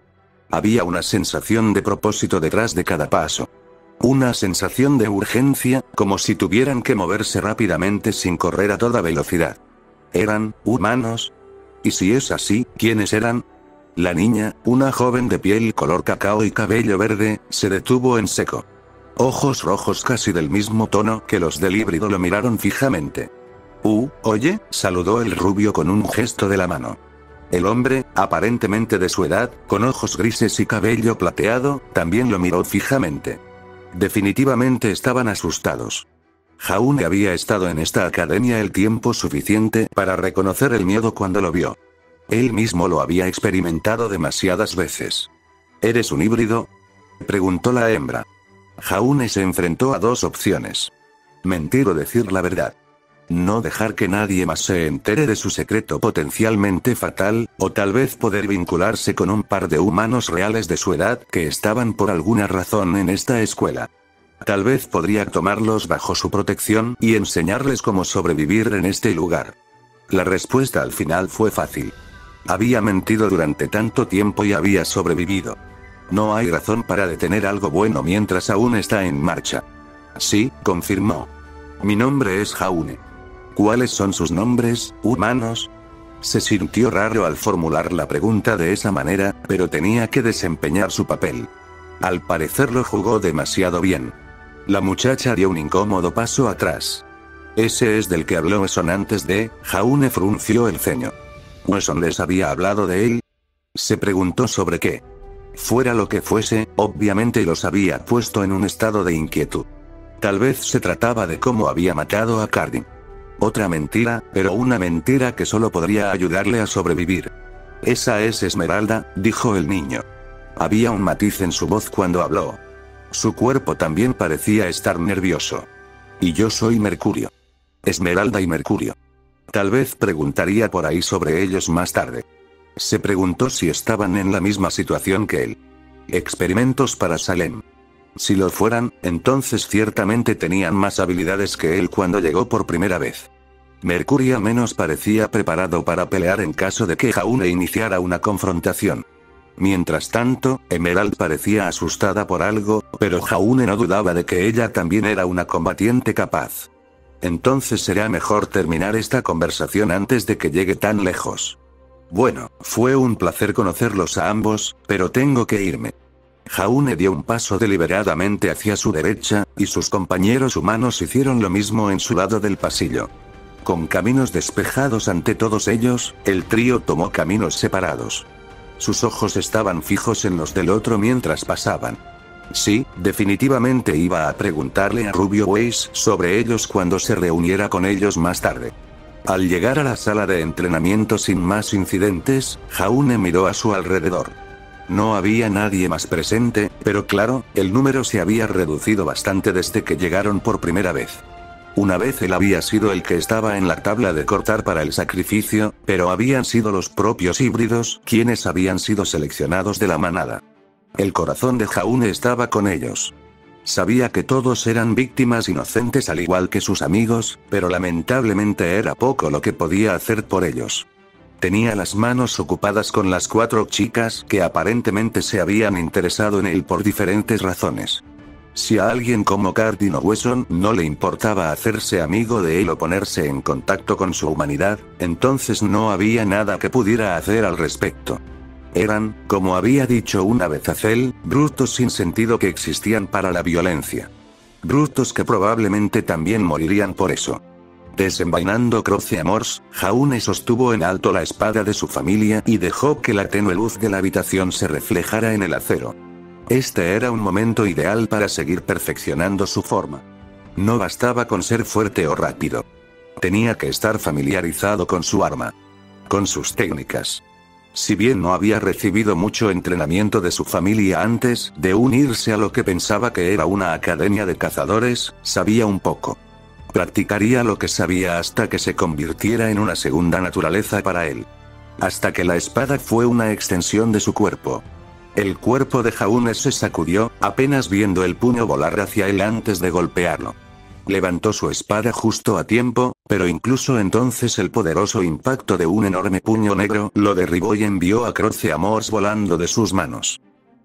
[SPEAKER 1] Había una sensación de propósito detrás de cada paso. Una sensación de urgencia, como si tuvieran que moverse rápidamente sin correr a toda velocidad. ¿Eran humanos? Y si es así, ¿quiénes eran? La niña, una joven de piel color cacao y cabello verde, se detuvo en seco. Ojos rojos casi del mismo tono que los del híbrido lo miraron fijamente. Uh, oye, saludó el rubio con un gesto de la mano. El hombre, aparentemente de su edad, con ojos grises y cabello plateado, también lo miró fijamente. Definitivamente estaban asustados. Jaune había estado en esta academia el tiempo suficiente para reconocer el miedo cuando lo vio. Él mismo lo había experimentado demasiadas veces. ¿Eres un híbrido?, preguntó la hembra. Jaune se enfrentó a dos opciones. Mentir o decir la verdad. No dejar que nadie más se entere de su secreto potencialmente fatal, o tal vez poder vincularse con un par de humanos reales de su edad que estaban por alguna razón en esta escuela. Tal vez podría tomarlos bajo su protección y enseñarles cómo sobrevivir en este lugar. La respuesta al final fue fácil. Había mentido durante tanto tiempo y había sobrevivido. No hay razón para detener algo bueno mientras aún está en marcha. Sí, confirmó. Mi nombre es Jaune. ¿Cuáles son sus nombres, humanos? Se sintió raro al formular la pregunta de esa manera, pero tenía que desempeñar su papel. Al parecer lo jugó demasiado bien. La muchacha dio un incómodo paso atrás. ¿Ese es del que habló Wesson antes de? Jaune frunció el ceño. ¿Wesson les había hablado de él? Se preguntó sobre qué. Fuera lo que fuese, obviamente los había puesto en un estado de inquietud. Tal vez se trataba de cómo había matado a Cardin. Otra mentira, pero una mentira que solo podría ayudarle a sobrevivir. Esa es Esmeralda, dijo el niño. Había un matiz en su voz cuando habló. Su cuerpo también parecía estar nervioso. Y yo soy Mercurio. Esmeralda y Mercurio. Tal vez preguntaría por ahí sobre ellos más tarde. Se preguntó si estaban en la misma situación que él. Experimentos para Salem. Si lo fueran, entonces ciertamente tenían más habilidades que él cuando llegó por primera vez. Mercurio al menos parecía preparado para pelear en caso de que Jaune iniciara una confrontación. Mientras tanto, Emerald parecía asustada por algo, pero Jaune no dudaba de que ella también era una combatiente capaz. Entonces será mejor terminar esta conversación antes de que llegue tan lejos. Bueno, fue un placer conocerlos a ambos, pero tengo que irme. Jaune dio un paso deliberadamente hacia su derecha, y sus compañeros humanos hicieron lo mismo en su lado del pasillo. Con caminos despejados ante todos ellos, el trío tomó caminos separados. Sus ojos estaban fijos en los del otro mientras pasaban. Sí, definitivamente iba a preguntarle a Rubio Weiss sobre ellos cuando se reuniera con ellos más tarde. Al llegar a la sala de entrenamiento sin más incidentes, Jaune miró a su alrededor. No había nadie más presente, pero claro, el número se había reducido bastante desde que llegaron por primera vez. Una vez él había sido el que estaba en la tabla de cortar para el sacrificio, pero habían sido los propios híbridos quienes habían sido seleccionados de la manada. El corazón de Jaune estaba con ellos. Sabía que todos eran víctimas inocentes al igual que sus amigos, pero lamentablemente era poco lo que podía hacer por ellos. Tenía las manos ocupadas con las cuatro chicas que aparentemente se habían interesado en él por diferentes razones. Si a alguien como Cardin o Wesson no le importaba hacerse amigo de él o ponerse en contacto con su humanidad, entonces no había nada que pudiera hacer al respecto. Eran, como había dicho una vez Azel, brutos sin sentido que existían para la violencia. Brutos que probablemente también morirían por eso. Desenvainando Croce Amors, Jaune sostuvo en alto la espada de su familia y dejó que la tenue luz de la habitación se reflejara en el acero. Este era un momento ideal para seguir perfeccionando su forma. No bastaba con ser fuerte o rápido. Tenía que estar familiarizado con su arma. Con sus técnicas. Si bien no había recibido mucho entrenamiento de su familia antes de unirse a lo que pensaba que era una academia de cazadores, sabía un poco. Practicaría lo que sabía hasta que se convirtiera en una segunda naturaleza para él. Hasta que la espada fue una extensión de su cuerpo. El cuerpo de Jaune se sacudió, apenas viendo el puño volar hacia él antes de golpearlo. Levantó su espada justo a tiempo, pero incluso entonces el poderoso impacto de un enorme puño negro lo derribó y envió a Croce Amors volando de sus manos.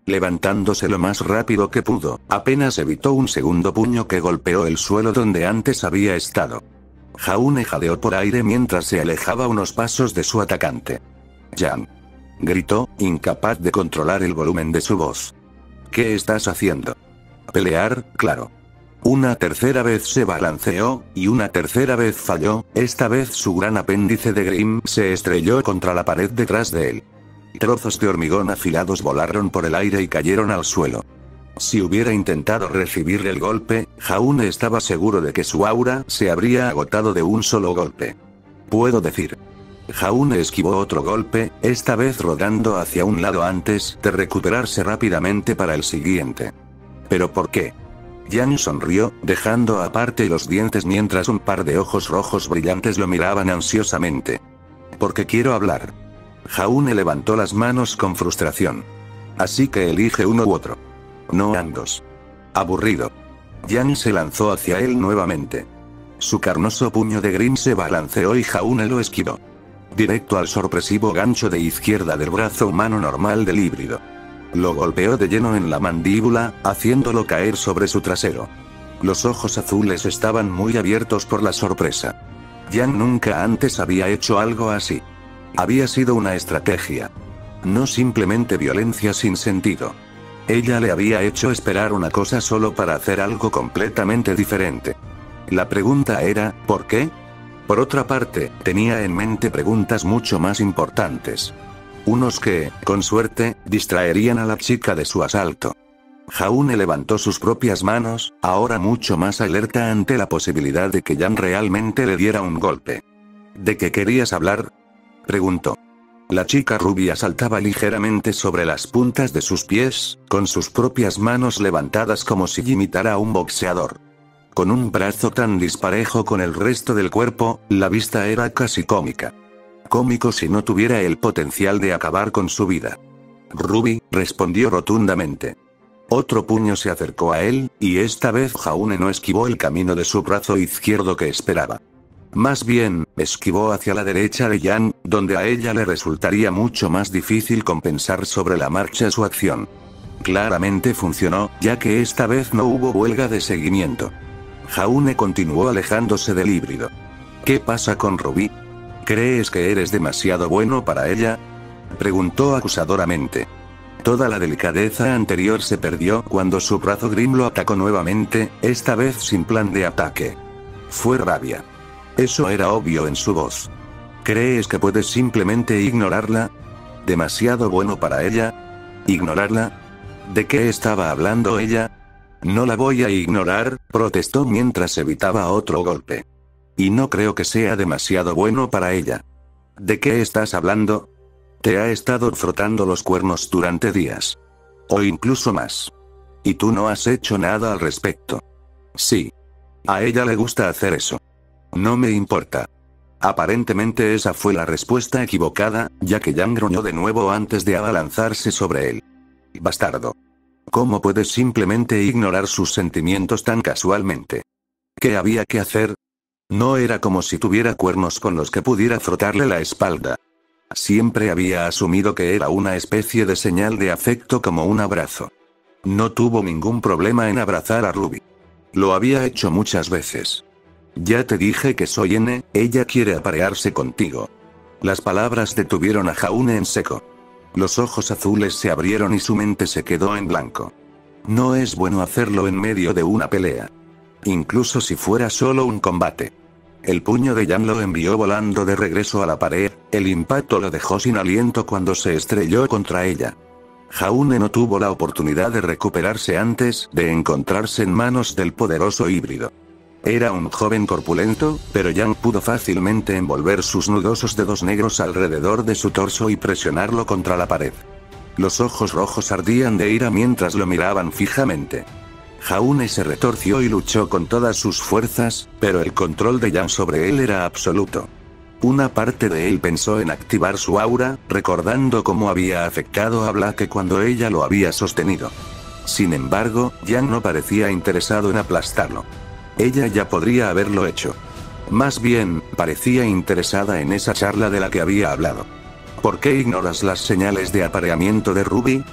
[SPEAKER 1] Levantándose lo más rápido que pudo, apenas evitó un segundo puño que golpeó el suelo donde antes había estado. Jaune jadeó por aire mientras se alejaba unos pasos de su atacante. «Yang», gritó, incapaz de controlar el volumen de su voz. «¿Qué estás haciendo?» «Pelear, claro». Una tercera vez se balanceó, y una tercera vez falló, esta vez su gran apéndice de Grim se estrelló contra la pared detrás de él. Trozos de hormigón afilados volaron por el aire y cayeron al suelo. Si hubiera intentado recibir el golpe, Jaune estaba seguro de que su aura se habría agotado de un solo golpe. Puedo decir. Jaune esquivó otro golpe, esta vez rodando hacia un lado antes de recuperarse rápidamente para el siguiente. ¿Pero por qué? Yang sonrió, dejando aparte los dientes mientras un par de ojos rojos brillantes lo miraban ansiosamente. Porque quiero hablar. Jaune levantó las manos con frustración. Así que elige uno u otro. No ambos. Aburrido. Yang se lanzó hacia él nuevamente. Su carnoso puño de Grim se balanceó y Jaune lo esquivó. Directo al sorpresivo gancho de izquierda del brazo humano normal del híbrido. Lo golpeó de lleno en la mandíbula, haciéndolo caer sobre su trasero. Los ojos azules estaban muy abiertos por la sorpresa. Yang nunca antes había hecho algo así. Había sido una estrategia. No simplemente violencia sin sentido. Ella le había hecho esperar una cosa solo para hacer algo completamente diferente. La pregunta era, ¿por qué? Por otra parte, tenía en mente preguntas mucho más importantes. Unos que, con suerte, distraerían a la chica de su asalto. Jaune levantó sus propias manos, ahora mucho más alerta ante la posibilidad de que Yang realmente le diera un golpe. ¿De qué querías hablar?, preguntó. La chica rubia saltaba ligeramente sobre las puntas de sus pies, con sus propias manos levantadas como si imitara a un boxeador. Con un brazo tan disparejo con el resto del cuerpo, la vista era casi cómica. Cómico si no tuviera el potencial de acabar con su vida. Ruby, respondió rotundamente. Otro puño se acercó a él, y esta vez Jaune no esquivó el camino de su brazo izquierdo que esperaba. Más bien, esquivó hacia la derecha de Yang, donde a ella le resultaría mucho más difícil compensar sobre la marcha su acción. Claramente funcionó, ya que esta vez no hubo huelga de seguimiento. Jaune continuó alejándose del híbrido. ¿Qué pasa con Ruby? ¿Crees que eres demasiado bueno para ella?, preguntó acusadoramente. Toda la delicadeza anterior se perdió cuando su brazo Grim lo atacó nuevamente, esta vez sin plan de ataque. Fue rabia. Eso era obvio en su voz. ¿Crees que puedes simplemente ignorarla? ¿Demasiado bueno para ella? ¿Ignorarla? ¿De qué estaba hablando ella? No la voy a ignorar, protestó mientras evitaba otro golpe. Y no creo que sea demasiado bueno para ella. ¿De qué estás hablando? Te ha estado frotando los cuernos durante días. O incluso más. Y tú no has hecho nada al respecto. Sí. A ella le gusta hacer eso. No me importa. Aparentemente esa fue la respuesta equivocada, ya que Yang gruñó de nuevo antes de abalanzarse sobre él. Bastardo. ¿Cómo puedes simplemente ignorar sus sentimientos tan casualmente? ¿Qué había que hacer? No era como si tuviera cuernos con los que pudiera frotarle la espalda. Siempre había asumido que era una especie de señal de afecto como un abrazo. No tuvo ningún problema en abrazar a Ruby. Lo había hecho muchas veces. Ya te dije que soy N, ella quiere aparearse contigo. Las palabras detuvieron a Jaune en seco. Los ojos azules se abrieron y su mente se quedó en blanco. No es bueno hacerlo en medio de una pelea. Incluso si fuera solo un combate. El puño de Yang lo envió volando de regreso a la pared, el impacto lo dejó sin aliento cuando se estrelló contra ella. Jaune no tuvo la oportunidad de recuperarse antes de encontrarse en manos del poderoso híbrido. Era un joven corpulento, pero Yang pudo fácilmente envolver sus nudosos dedos negros alrededor de su torso y presionarlo contra la pared. Los ojos rojos ardían de ira mientras lo miraban fijamente. Jaune se retorció y luchó con todas sus fuerzas, pero el control de Yang sobre él era absoluto. Una parte de él pensó en activar su aura, recordando cómo había afectado a Blake cuando ella lo había sostenido. Sin embargo, Yang no parecía interesado en aplastarlo. Ella ya podría haberlo hecho. Más bien, parecía interesada en esa charla de la que había hablado. ¿Por qué ignoras las señales de apareamiento de Ruby?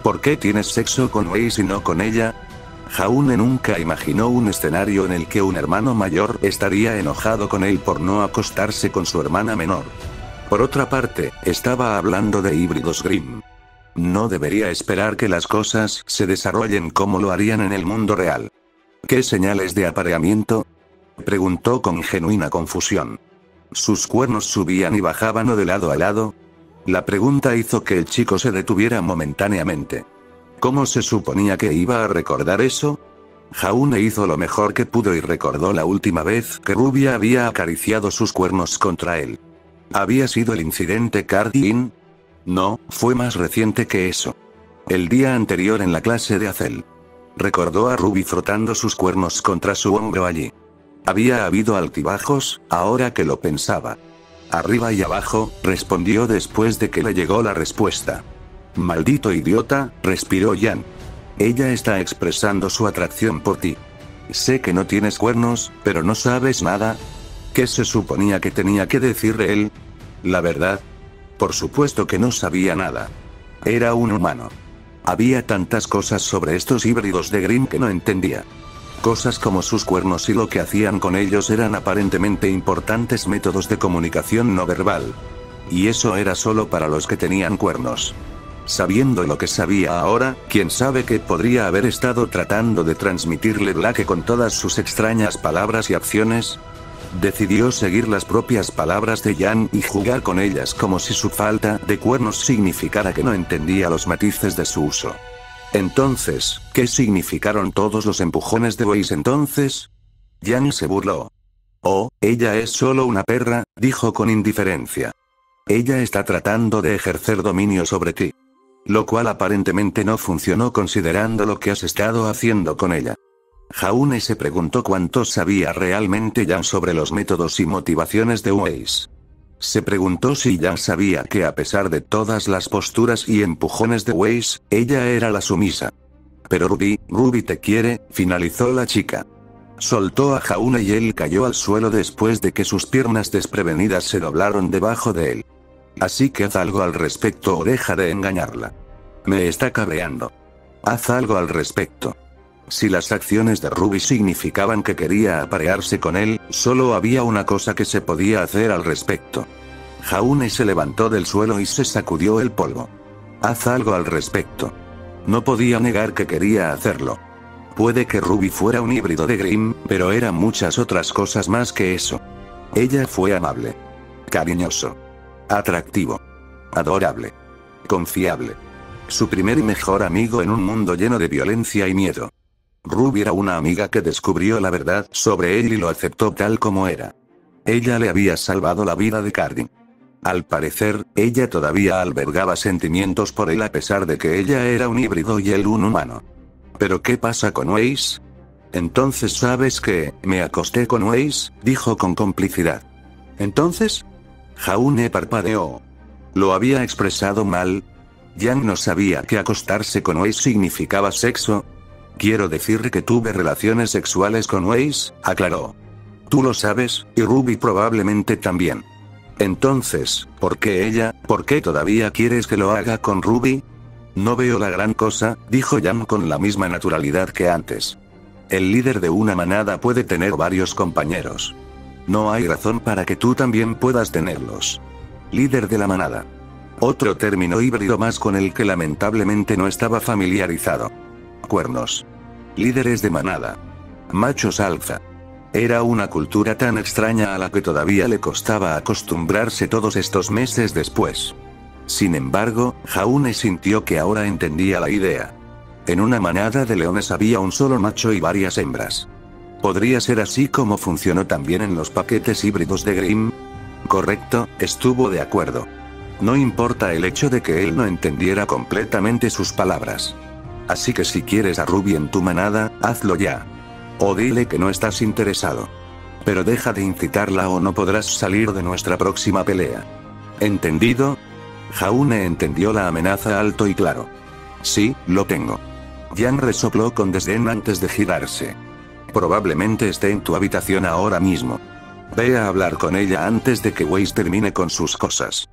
[SPEAKER 1] ¿Por qué tienes sexo con Weiss y no con ella? Jaune nunca imaginó un escenario en el que un hermano mayor estaría enojado con él por no acostarse con su hermana menor. Por otra parte, estaba hablando de híbridos Grimm. No debería esperar que las cosas se desarrollen como lo harían en el mundo real. ¿Qué señales de apareamiento? Preguntó con genuina confusión. ¿Sus cuernos subían y bajaban o de lado a lado? La pregunta hizo que el chico se detuviera momentáneamente. ¿Cómo se suponía que iba a recordar eso? Jaune hizo lo mejor que pudo y recordó la última vez que Ruby había acariciado sus cuernos contra él. ¿Había sido el incidente Cardin? No, fue más reciente que eso. El día anterior en la clase de Azel. Recordó a Ruby frotando sus cuernos contra su hombro allí. Había habido altibajos, ahora que lo pensaba. Arriba y abajo, respondió después de que le llegó la respuesta. Maldito idiota, respiró Jan. Ella está expresando su atracción por ti. Sé que no tienes cuernos, pero no sabes nada. ¿Qué se suponía que tenía que decirle él? ¿La verdad? Por supuesto que no sabía nada. Era un humano. Había tantas cosas sobre estos híbridos de Grimm que no entendía. Cosas como sus cuernos y lo que hacían con ellos eran aparentemente importantes métodos de comunicación no verbal. Y eso era solo para los que tenían cuernos. Sabiendo lo que sabía ahora, quién sabe qué podría haber estado tratando de transmitirle Blake con todas sus extrañas palabras y acciones. Decidió seguir las propias palabras de Jan y jugar con ellas como si su falta de cuernos significara que no entendía los matices de su uso. Entonces, ¿qué significaron todos los empujones de Weiss entonces? Jan se burló. Oh, ella es solo una perra, dijo con indiferencia. Ella está tratando de ejercer dominio sobre ti. Lo cual aparentemente no funcionó considerando lo que has estado haciendo con ella. Jaune se preguntó cuánto sabía realmente Jan sobre los métodos y motivaciones de Weiss. Se preguntó si Jan sabía que a pesar de todas las posturas y empujones de Weiss, ella era la sumisa. Pero Ruby, Ruby te quiere, finalizó la chica. Soltó a Jaune y él cayó al suelo después de que sus piernas desprevenidas se doblaron debajo de él. Así que haz algo al respecto o deja de engañarla. Me está cabreando. Haz algo al respecto. Si las acciones de Ruby significaban que quería aparearse con él, solo había una cosa que se podía hacer al respecto. Jaune se levantó del suelo y se sacudió el polvo. Haz algo al respecto. No podía negar que quería hacerlo. Puede que Ruby fuera un híbrido de Grimm, pero eran muchas otras cosas más que eso. Ella fue amable. Cariñoso. Atractivo. Adorable. Confiable. Su primer y mejor amigo en un mundo lleno de violencia y miedo. Ruby era una amiga que descubrió la verdad sobre él y lo aceptó tal como era. Ella le había salvado la vida de Cardin. Al parecer, ella todavía albergaba sentimientos por él a pesar de que ella era un híbrido y él un humano. ¿Pero qué pasa con Weiss? Entonces sabes que, me acosté con Weiss, dijo con complicidad. ¿Entonces? Jaune parpadeó. ¿Lo había expresado mal? Jan no sabía que acostarse con Weiss significaba sexo. Quiero decir que tuve relaciones sexuales con Weiss, aclaró. Tú lo sabes, y Ruby probablemente también. Entonces, ¿por qué ella, por qué todavía quieres que lo haga con Ruby? No veo la gran cosa, dijo Jan con la misma naturalidad que antes. El líder de una manada puede tener varios compañeros. No hay razón para que tú también puedas tenerlos. Líder de la manada. Otro término híbrido más con el que lamentablemente no estaba familiarizado. Cuernos. Líderes de manada. Machos alfa. Era una cultura tan extraña a la que todavía le costaba acostumbrarse todos estos meses después. Sin embargo, Jaune sintió que ahora entendía la idea. En una manada de leones había un solo macho y varias hembras. ¿Podría ser así como funcionó también en los paquetes híbridos de Grimm? Correcto, estuvo de acuerdo. No importa el hecho de que él no entendiera completamente sus palabras. Así que si quieres a Ruby en tu manada, hazlo ya. O dile que no estás interesado. Pero deja de incitarla o no podrás salir de nuestra próxima pelea. ¿Entendido? Jaune entendió la amenaza alto y claro. Sí, lo tengo. Jan resopló con desdén antes de girarse. Probablemente esté en tu habitación ahora mismo. Ve a hablar con ella antes de que Weiss termine con sus cosas.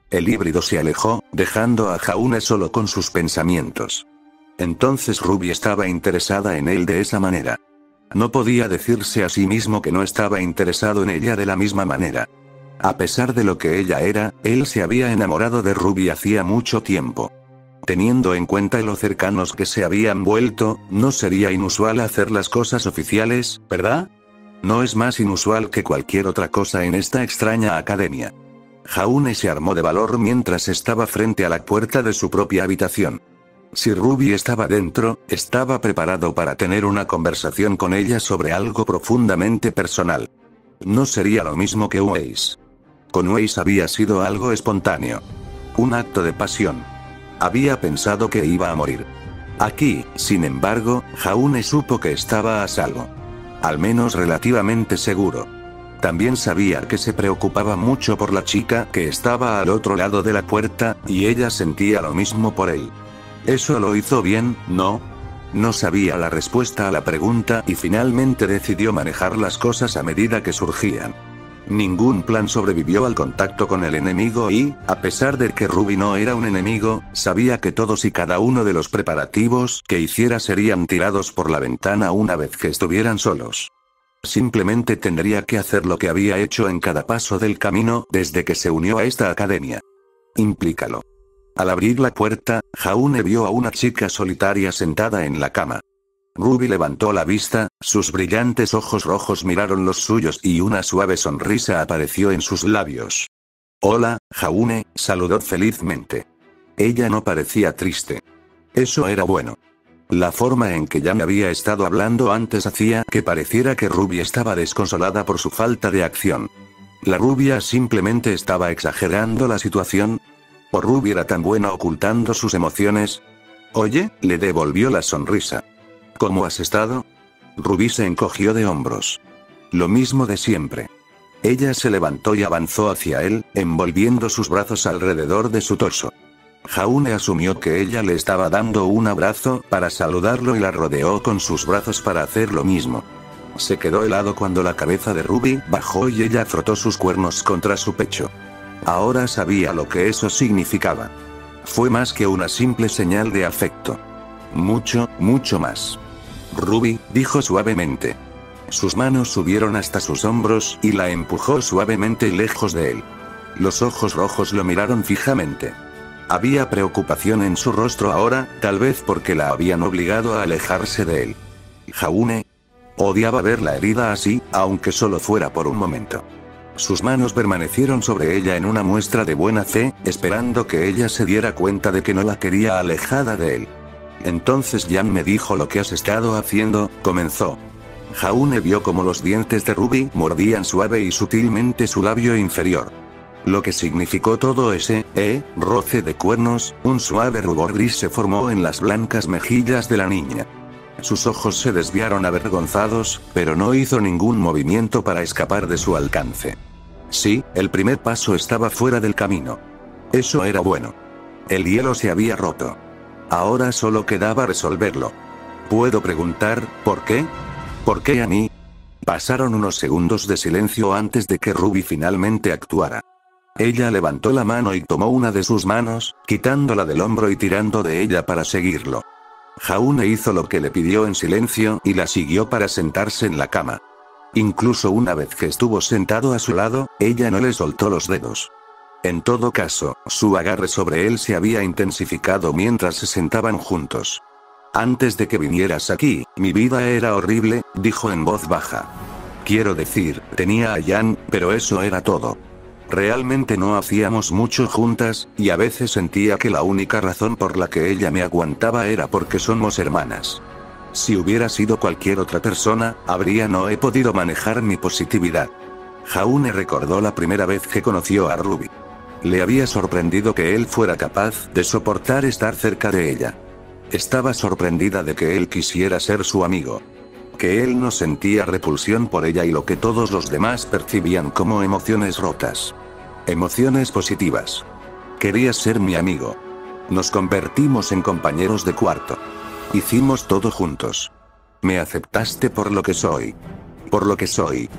[SPEAKER 1] El híbrido se alejó, dejando a Jaune solo con sus pensamientos. Entonces Ruby estaba interesada en él de esa manera. No podía decirse a sí mismo que no estaba interesado en ella de la misma manera. A pesar de lo que ella era, él se había enamorado de Ruby hacía mucho tiempo. Teniendo en cuenta lo cercanos que se habían vuelto, no sería inusual hacer las cosas oficiales, ¿verdad? No es más inusual que cualquier otra cosa en esta extraña academia. Jaune se armó de valor mientras estaba frente a la puerta de su propia habitación. Si Ruby estaba dentro, estaba preparado para tener una conversación con ella sobre algo profundamente personal. No sería lo mismo que Weiss. Con Weiss había sido algo espontáneo. Un acto de pasión. Había pensado que iba a morir. Aquí, sin embargo, Jaune supo que estaba a salvo. Al menos relativamente seguro. También sabía que se preocupaba mucho por la chica que estaba al otro lado de la puerta, y ella sentía lo mismo por él. Eso lo hizo bien, ¿no? No sabía la respuesta a la pregunta y finalmente decidió manejar las cosas a medida que surgían. Ningún plan sobrevivió al contacto con el enemigo y, a pesar de que Ruby no era un enemigo, sabía que todos y cada uno de los preparativos que hiciera serían tirados por la ventana una vez que estuvieran solos. Simplemente tendría que hacer lo que había hecho en cada paso del camino desde que se unió a esta academia. Implícalo. Al abrir la puerta, Jaune vio a una chica solitaria sentada en la cama. Ruby levantó la vista, sus brillantes ojos rojos miraron los suyos y una suave sonrisa apareció en sus labios. Hola, Jaune, saludó felizmente. Ella no parecía triste. Eso era bueno. La forma en que ya me había estado hablando antes hacía que pareciera que Ruby estaba desconsolada por su falta de acción. ¿La rubia simplemente estaba exagerando la situación? ¿O Ruby era tan buena ocultando sus emociones? Oye, le devolvió la sonrisa. ¿Cómo has estado? Ruby se encogió de hombros. Lo mismo de siempre. Ella se levantó y avanzó hacia él, envolviendo sus brazos alrededor de su torso. Jaune asumió que ella le estaba dando un abrazo para saludarlo y la rodeó con sus brazos para hacer lo mismo. Se quedó helado cuando la cabeza de Ruby bajó y ella frotó sus cuernos contra su pecho. Ahora sabía lo que eso significaba. Fue más que una simple señal de afecto. Mucho, mucho más. Ruby, dijo suavemente. Sus manos subieron hasta sus hombros y la empujó suavemente lejos de él. Los ojos rojos lo miraron fijamente. Había preocupación en su rostro ahora, tal vez porque la habían obligado a alejarse de él. Jaune odiaba ver la herida así, aunque solo fuera por un momento. Sus manos permanecieron sobre ella en una muestra de buena fe, esperando que ella se diera cuenta de que no la quería alejada de él. Entonces Jan me dijo lo que has estado haciendo, comenzó. Jaune vio como los dientes de Ruby mordían suave y sutilmente su labio inferior. Lo que significó todo ese, eh, roce de cuernos, un suave rubor gris se formó en las blancas mejillas de la niña. Sus ojos se desviaron avergonzados, pero no hizo ningún movimiento para escapar de su alcance. Sí, el primer paso estaba fuera del camino. Eso era bueno. El hielo se había roto. Ahora solo quedaba resolverlo. ¿Puedo preguntar, por qué? ¿Por qué a mí? Pasaron unos segundos de silencio antes de que Ruby finalmente actuara. Ella levantó la mano y tomó una de sus manos, quitándola del hombro y tirando de ella para seguirlo. Jaune hizo lo que le pidió en silencio y la siguió para sentarse en la cama. Incluso una vez que estuvo sentado a su lado, ella no le soltó los dedos. En todo caso, su agarre sobre él se había intensificado mientras se sentaban juntos. Antes de que vinieras aquí, mi vida era horrible, dijo en voz baja. Quiero decir, tenía a Jan, pero eso era todo. Realmente no hacíamos mucho juntas, y a veces sentía que la única razón por la que ella me aguantaba era porque somos hermanas. Si hubiera sido cualquier otra persona, habría no he podido manejar mi positividad. Jaune recordó la primera vez que conoció a Ruby. Le había sorprendido que él fuera capaz de soportar estar cerca de ella. Estaba sorprendida de que él quisiera ser su amigo. Que él no sentía repulsión por ella y lo que todos los demás percibían como emociones rotas. Emociones positivas. Querías ser mi amigo. Nos convertimos en compañeros de cuarto. Hicimos todo juntos. Me aceptaste por lo que soy. Por lo que soy.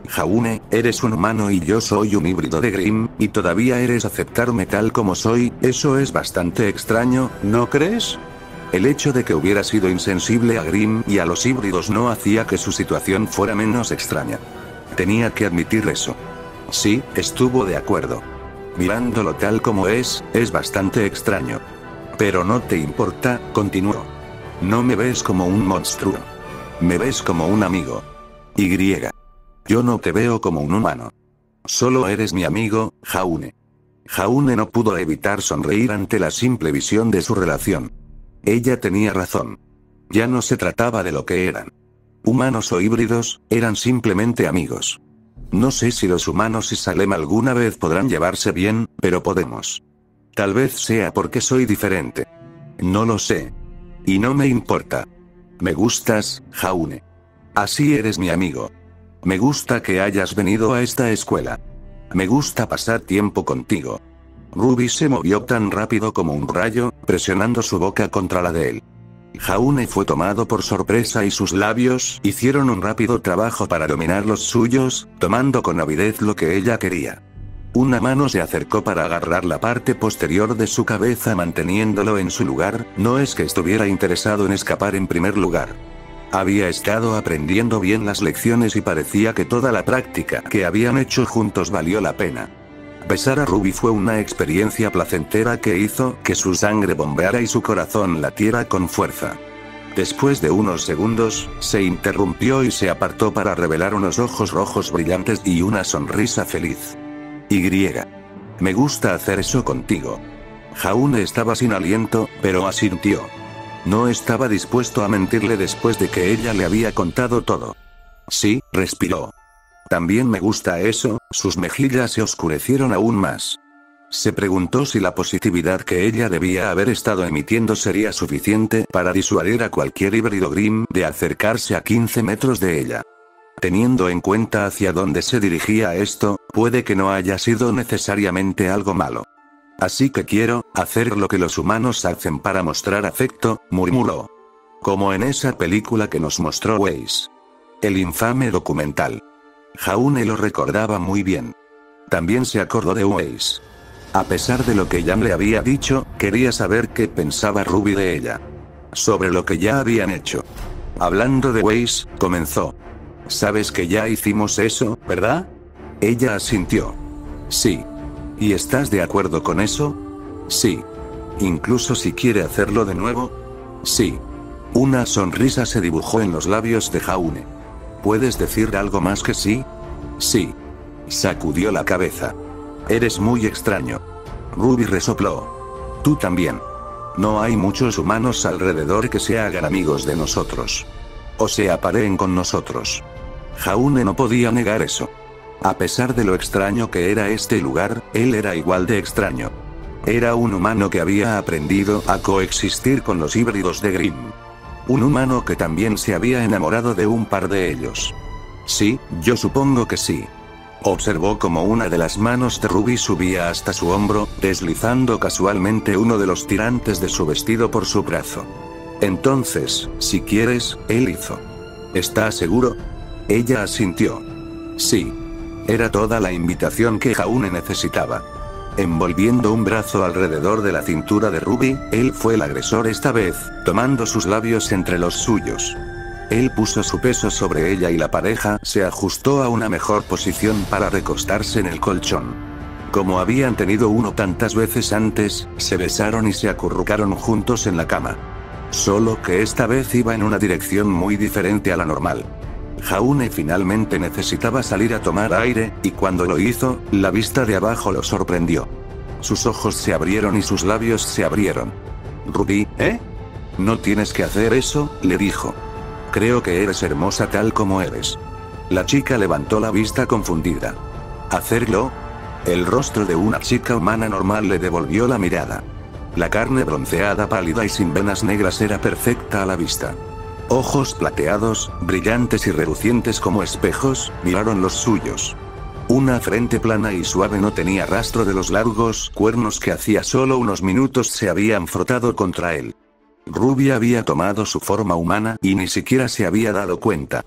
[SPEAKER 1] Jaune, eres un humano y yo soy un híbrido de Grimm, y todavía eres aceptarme tal como soy, eso es bastante extraño, ¿no crees? El hecho de que hubiera sido insensible a Grimm y a los híbridos no hacía que su situación fuera menos extraña. Tenía que admitir eso. Sí, estuvo de acuerdo. Mirándolo tal como es, es bastante extraño. Pero no te importa, continuó. No me ves como un monstruo. Me ves como un amigo. Y. Yo no te veo como un humano. Solo eres mi amigo, Jaune. Jaune no pudo evitar sonreír ante la simple visión de su relación. Ella tenía razón. Ya no se trataba de lo que eran. Humanos o híbridos, eran simplemente amigos. No sé si los humanos y Salem alguna vez podrán llevarse bien, pero podemos. Tal vez sea porque soy diferente. No lo sé. Y no me importa. Me gustas, Jaune. Así eres mi amigo. Me gusta que hayas venido a esta escuela. Me gusta pasar tiempo contigo. Ruby se movió tan rápido como un rayo, presionando su boca contra la de él. Jaune fue tomado por sorpresa y sus labios hicieron un rápido trabajo para dominar los suyos, tomando con avidez lo que ella quería. Una mano se acercó para agarrar la parte posterior de su cabeza manteniéndolo en su lugar, no es que estuviera interesado en escapar en primer lugar. Había estado aprendiendo bien las lecciones y parecía que toda la práctica que habían hecho juntos valió la pena. Besar a Ruby fue una experiencia placentera que hizo que su sangre bombeara y su corazón latiera con fuerza. Después de unos segundos, se interrumpió y se apartó para revelar unos ojos rojos brillantes y una sonrisa feliz. Y. Me gusta hacer eso contigo. Jaune estaba sin aliento, pero asintió. No estaba dispuesto a mentirle después de que ella le había contado todo. Sí, respiró. También me gusta eso, sus mejillas se oscurecieron aún más. Se preguntó si la positividad que ella debía haber estado emitiendo sería suficiente para disuadir a cualquier híbrido Grimm de acercarse a quince metros de ella. Teniendo en cuenta hacia dónde se dirigía esto, puede que no haya sido necesariamente algo malo. Así que quiero hacer lo que los humanos hacen para mostrar afecto, murmuró. Como en esa película que nos mostró Weiss. El infame documental. Jaune lo recordaba muy bien. También se acordó de Weiss. A pesar de lo que Jan le había dicho, quería saber qué pensaba Ruby de ella. Sobre lo que ya habían hecho. Hablando de Weiss, comenzó. Sabes que ya hicimos eso, ¿verdad? Ella asintió. Sí. ¿Y estás de acuerdo con eso? Sí. Incluso si quiere hacerlo de nuevo. Sí. Una sonrisa se dibujó en los labios de Jaune. ¿Puedes decir algo más que sí? Sí. Sacudió la cabeza. Eres muy extraño. Ruby resopló. Tú también. No hay muchos humanos alrededor que se hagan amigos de nosotros. O se apareen con nosotros. Jaune no podía negar eso. A pesar de lo extraño que era este lugar, él era igual de extraño. Era un humano que había aprendido a coexistir con los híbridos de Grimm. Un humano que también se había enamorado de un par de ellos. Sí, yo supongo que sí. Observó como una de las manos de Ruby subía hasta su hombro, deslizando casualmente uno de los tirantes de su vestido por su brazo. Entonces, si quieres, él hizo. ¿Estás seguro? Ella asintió. Sí. Era toda la invitación que Jaune necesitaba. Envolviendo un brazo alrededor de la cintura de Ruby, él fue el agresor esta vez, tomando sus labios entre los suyos. Él puso su peso sobre ella y la pareja se ajustó a una mejor posición para recostarse en el colchón. Como habían tenido uno tantas veces antes, se besaron y se acurrucaron juntos en la cama. Solo que esta vez iba en una dirección muy diferente a la normal. Jaune finalmente necesitaba salir a tomar aire, y cuando lo hizo, la vista de abajo lo sorprendió. Sus ojos se abrieron y sus labios se abrieron. Ruby, ¿eh? No tienes que hacer eso, le dijo. Creo que eres hermosa tal como eres. La chica levantó la vista confundida. ¿Hacerlo? El rostro de una chica humana normal le devolvió la mirada. La carne bronceada pálida y sin venas negras era perfecta a la vista. Ojos plateados, brillantes y relucientes como espejos, miraron los suyos. Una frente plana y suave no tenía rastro de los largos cuernos que hacía solo unos minutos se habían frotado contra él. Ruby había tomado su forma humana y ni siquiera se había dado cuenta.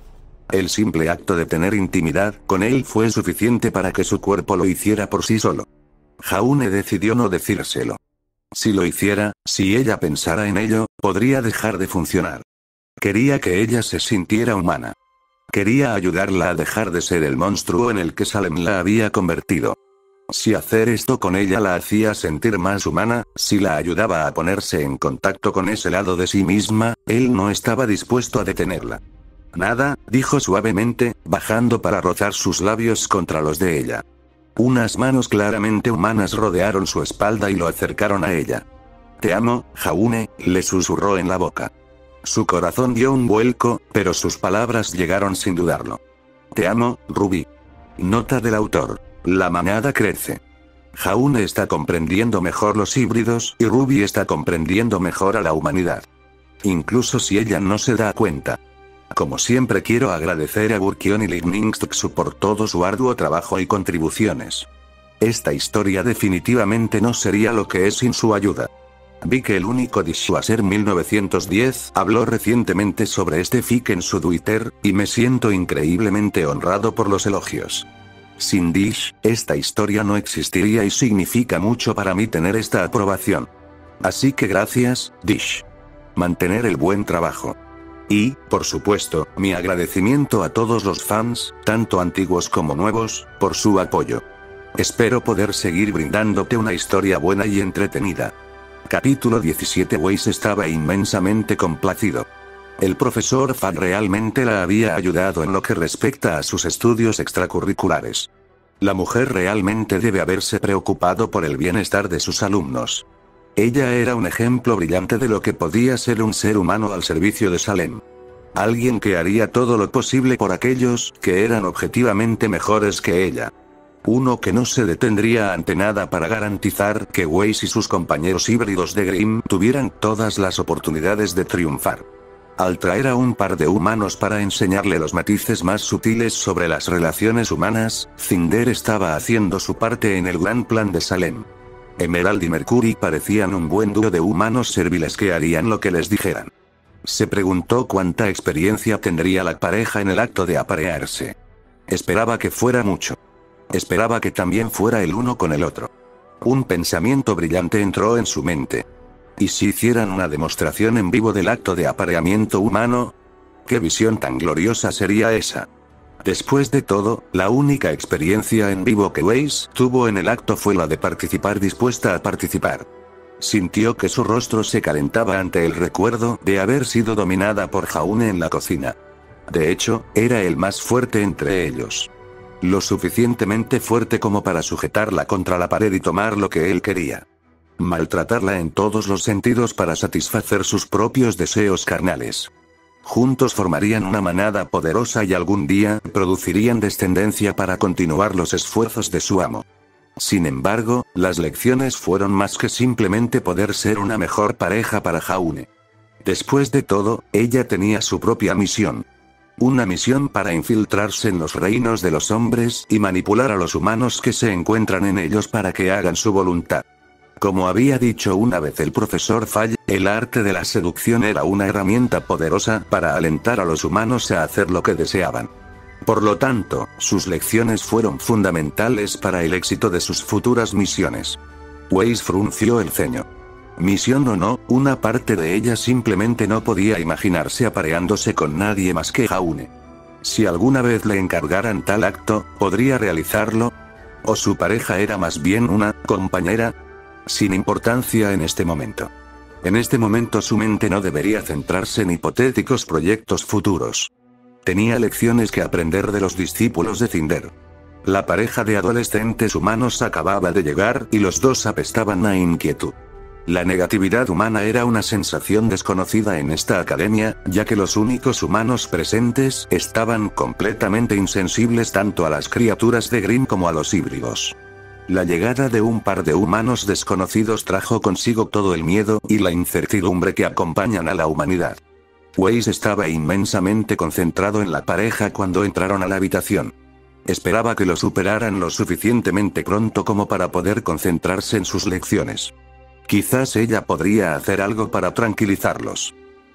[SPEAKER 1] El simple acto de tener intimidad con él fue suficiente para que su cuerpo lo hiciera por sí solo. Jaune decidió no decírselo. Si lo hiciera, si ella pensara en ello, podría dejar de funcionar. Quería que ella se sintiera humana. Quería ayudarla a dejar de ser el monstruo en el que Salem la había convertido. Si hacer esto con ella la hacía sentir más humana, si la ayudaba a ponerse en contacto con ese lado de sí misma, él no estaba dispuesto a detenerla. Nada, dijo suavemente, bajando para rozar sus labios contra los de ella. Unas manos claramente humanas rodearon su espalda y lo acercaron a ella. Te amo, Jaune, le susurró en la boca. Su corazón dio un vuelco, pero sus palabras llegaron sin dudarlo. Te amo, Ruby. Nota del autor. La manada crece. Jaune está comprendiendo mejor los híbridos y Ruby está comprendiendo mejor a la humanidad. Incluso si ella no se da cuenta. Como siempre quiero agradecer a Burkion y Ligningstxu por todo su arduo trabajo y contribuciones. Esta historia definitivamente no sería lo que es sin su ayuda. Vi que el único Dishwasher mil novecientos diez habló recientemente sobre este fic en su Twitter, y me siento increíblemente honrado por los elogios. Sin Dish, esta historia no existiría y significa mucho para mí tener esta aprobación. Así que gracias, Dish. Mantener el buen trabajo. Y, por supuesto, mi agradecimiento a todos los fans, tanto antiguos como nuevos, por su apoyo. Espero poder seguir brindándote una historia buena y entretenida. Capítulo diecisiete. Weiss estaba inmensamente complacido. El profesor Fan realmente la había ayudado en lo que respecta a sus estudios extracurriculares. La mujer realmente debe haberse preocupado por el bienestar de sus alumnos. Ella era un ejemplo brillante de lo que podía ser un ser humano al servicio de Salem. Alguien que haría todo lo posible por aquellos que eran objetivamente mejores que ella. Uno que no se detendría ante nada para garantizar que Weiss y sus compañeros híbridos de Grimm tuvieran todas las oportunidades de triunfar. Al traer a un par de humanos para enseñarle los matices más sutiles sobre las relaciones humanas, Cinder estaba haciendo su parte en el gran plan de Salem. Emerald y Mercury parecían un buen dúo de humanos serviles que harían lo que les dijeran. Se preguntó cuánta experiencia tendría la pareja en el acto de aparearse. Esperaba que fuera mucho. Esperaba que también fuera el uno con el otro. Un pensamiento brillante entró en su mente. ¿Y si hicieran una demostración en vivo del acto de apareamiento humano? ¿Qué visión tan gloriosa sería esa? Después de todo, la única experiencia en vivo que Weiss tuvo en el acto fue la de participar dispuesta a participar. Sintió que su rostro se calentaba ante el recuerdo de haber sido dominada por Jaune en la cocina. De hecho, era el más fuerte entre ellos. Lo suficientemente fuerte como para sujetarla contra la pared y tomar lo que él quería. Maltratarla en todos los sentidos para satisfacer sus propios deseos carnales. Juntos formarían una manada poderosa y algún día producirían descendencia para continuar los esfuerzos de su amo. Sin embargo, las lecciones fueron más que simplemente poder ser una mejor pareja para Jaune. Después de todo, ella tenía su propia misión. Una misión para infiltrarse en los reinos de los hombres y manipular a los humanos que se encuentran en ellos para que hagan su voluntad. Como había dicho una vez el profesor Fall, el arte de la seducción era una herramienta poderosa para alentar a los humanos a hacer lo que deseaban. Por lo tanto, sus lecciones fueron fundamentales para el éxito de sus futuras misiones. Weiss frunció el ceño. Misión o no, una parte de ella simplemente no podía imaginarse apareándose con nadie más que Jaune. Si alguna vez le encargaran tal acto, ¿podría realizarlo? ¿O su pareja era más bien una compañera? Sin importancia en este momento. En este momento su mente no debería centrarse en hipotéticos proyectos futuros. Tenía lecciones que aprender de los discípulos de Cinder. La pareja de adolescentes humanos acababa de llegar y los dos apestaban a inquietud. La negatividad humana era una sensación desconocida en esta academia, ya que los únicos humanos presentes estaban completamente insensibles tanto a las criaturas de Grimm como a los híbridos. La llegada de un par de humanos desconocidos trajo consigo todo el miedo y la incertidumbre que acompañan a la humanidad. Weiss estaba inmensamente concentrado en la pareja cuando entraron a la habitación. Esperaba que lo superaran lo suficientemente pronto como para poder concentrarse en sus lecciones. Quizás ella podría hacer algo para tranquilizarlos.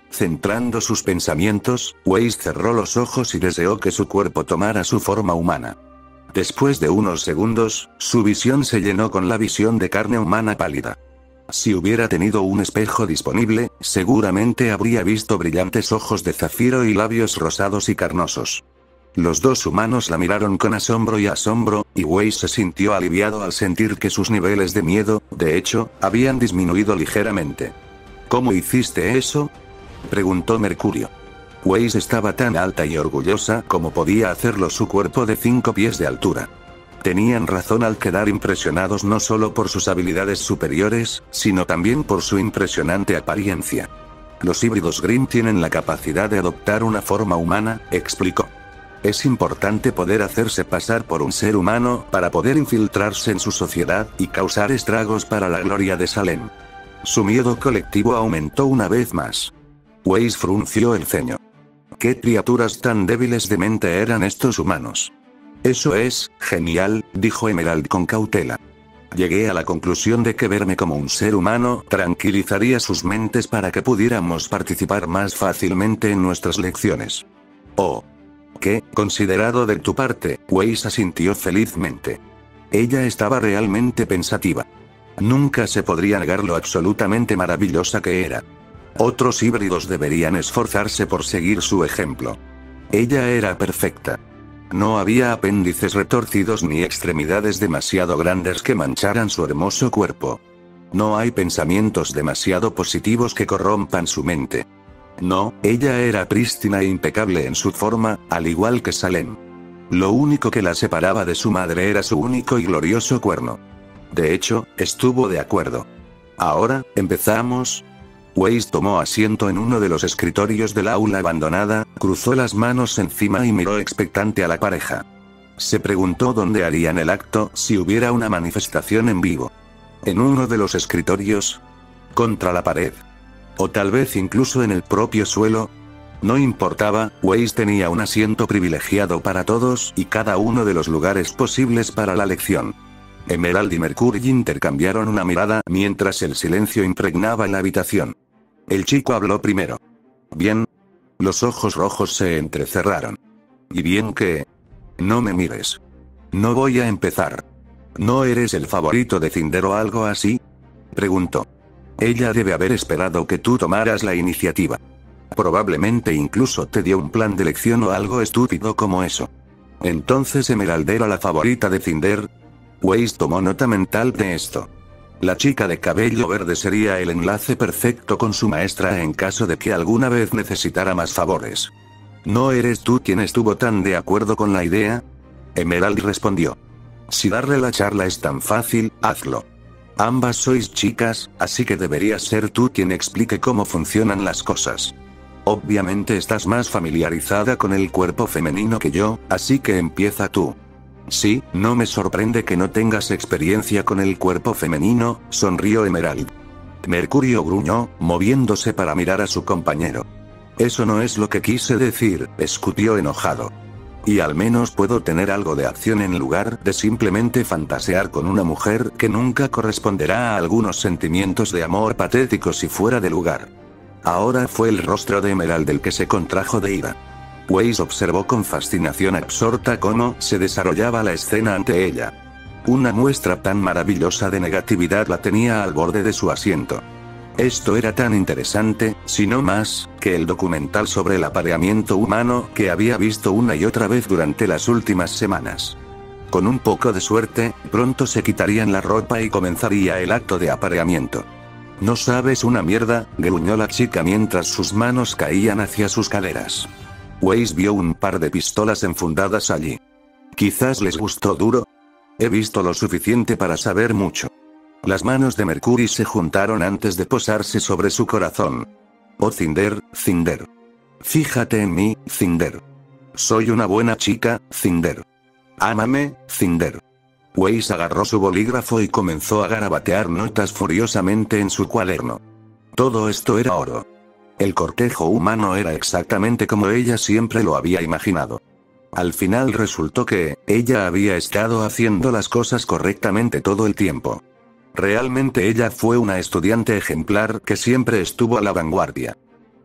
[SPEAKER 1] Centrando sus pensamientos, Weiss cerró los ojos y deseó que su cuerpo tomara su forma humana. Después de unos segundos, su visión se llenó con la visión de carne humana pálida. Si hubiera tenido un espejo disponible, seguramente habría visto brillantes ojos de zafiro y labios rosados y carnosos. Los dos humanos la miraron con asombro y asombro, y Weiss se sintió aliviado al sentir que sus niveles de miedo, de hecho, habían disminuido ligeramente. ¿Cómo hiciste eso?, preguntó Mercurio. Weiss estaba tan alta y orgullosa como podía hacerlo su cuerpo de cinco pies de altura. Tenían razón al quedar impresionados no solo por sus habilidades superiores, sino también por su impresionante apariencia. Los híbridos Grimm tienen la capacidad de adoptar una forma humana, explicó. Es importante poder hacerse pasar por un ser humano para poder infiltrarse en su sociedad y causar estragos para la gloria de Salem. Su miedo colectivo aumentó una vez más. Weiss frunció el ceño. ¿Qué criaturas tan débiles de mente eran estos humanos? Eso es, genial, dijo Emerald con cautela. Llegué a la conclusión de que verme como un ser humano tranquilizaría sus mentes para que pudiéramos participar más fácilmente en nuestras lecciones. Oh. Qué considerado de tu parte, Weiss asintió felizmente. Ella estaba realmente pensativa. Nunca se podría negar lo absolutamente maravillosa que era. Otros híbridos deberían esforzarse por seguir su ejemplo. Ella era perfecta. No había apéndices retorcidos ni extremidades demasiado grandes que mancharan su hermoso cuerpo. No hay pensamientos demasiado positivos que corrompan su mente. No, ella era prístina e impecable en su forma, al igual que Salem. Lo único que la separaba de su madre era su único y glorioso cuerno. De hecho, estuvo de acuerdo. Ahora, ¿empezamos? Weiss tomó asiento en uno de los escritorios del aula abandonada, cruzó las manos encima y miró expectante a la pareja. Se preguntó dónde harían el acto si hubiera una manifestación en vivo. ¿En uno de los escritorios? ¿Contra la pared? ¿O tal vez incluso en el propio suelo? No importaba, Weiss tenía un asiento privilegiado para todos y cada uno de los lugares posibles para la lección. Emerald y Mercurio intercambiaron una mirada mientras el silencio impregnaba la habitación. El chico habló primero. Bien. Los ojos rojos se entrecerraron. ¿Y bien qué? No me mires. No voy a empezar. ¿No eres el favorito de Cinder o algo así?, preguntó. Ella debe haber esperado que tú tomaras la iniciativa. Probablemente incluso te dio un plan de lección o algo estúpido como eso. Entonces Emerald era la favorita de Cinder. Weiss tomó nota mental de esto. La chica de cabello verde sería el enlace perfecto con su maestra en caso de que alguna vez necesitara más favores. ¿No eres tú quien estuvo tan de acuerdo con la idea?, Emerald respondió. Si darle la charla es tan fácil, hazlo. Ambas sois chicas, así que deberías ser tú quien explique cómo funcionan las cosas. Obviamente estás más familiarizada con el cuerpo femenino que yo, así que empieza tú. Sí, no me sorprende que no tengas experiencia con el cuerpo femenino, sonrió Emerald. Mercurio gruñó, moviéndose para mirar a su compañero. Eso no es lo que quise decir, escupió enojado. Y al menos puedo tener algo de acción en lugar de simplemente fantasear con una mujer que nunca corresponderá a algunos sentimientos de amor patéticos y fuera de lugar. Ahora fue el rostro de Emerald el que se contrajo de ira. Weiss observó con fascinación absorta cómo se desarrollaba la escena ante ella. Una muestra tan maravillosa de negatividad la tenía al borde de su asiento. Esto era tan interesante, si no más, que el documental sobre el apareamiento humano que había visto una y otra vez durante las últimas semanas. Con un poco de suerte, pronto se quitarían la ropa y comenzaría el acto de apareamiento. No sabes una mierda, gruñó la chica mientras sus manos caían hacia sus caderas. Weiss vio un par de pistolas enfundadas allí. Quizás les gustó duro. He visto lo suficiente para saber mucho. Las manos de Mercurio se juntaron antes de posarse sobre su corazón. Oh Cinder, Cinder. Fíjate en mí, Cinder. Soy una buena chica, Cinder. Ámame, Cinder. Weiss agarró su bolígrafo y comenzó a garabatear notas furiosamente en su cuaderno. Todo esto era oro. El cortejo humano era exactamente como ella siempre lo había imaginado. Al final resultó que, ella había estado haciendo las cosas correctamente todo el tiempo. Realmente ella fue una estudiante ejemplar que siempre estuvo a la vanguardia.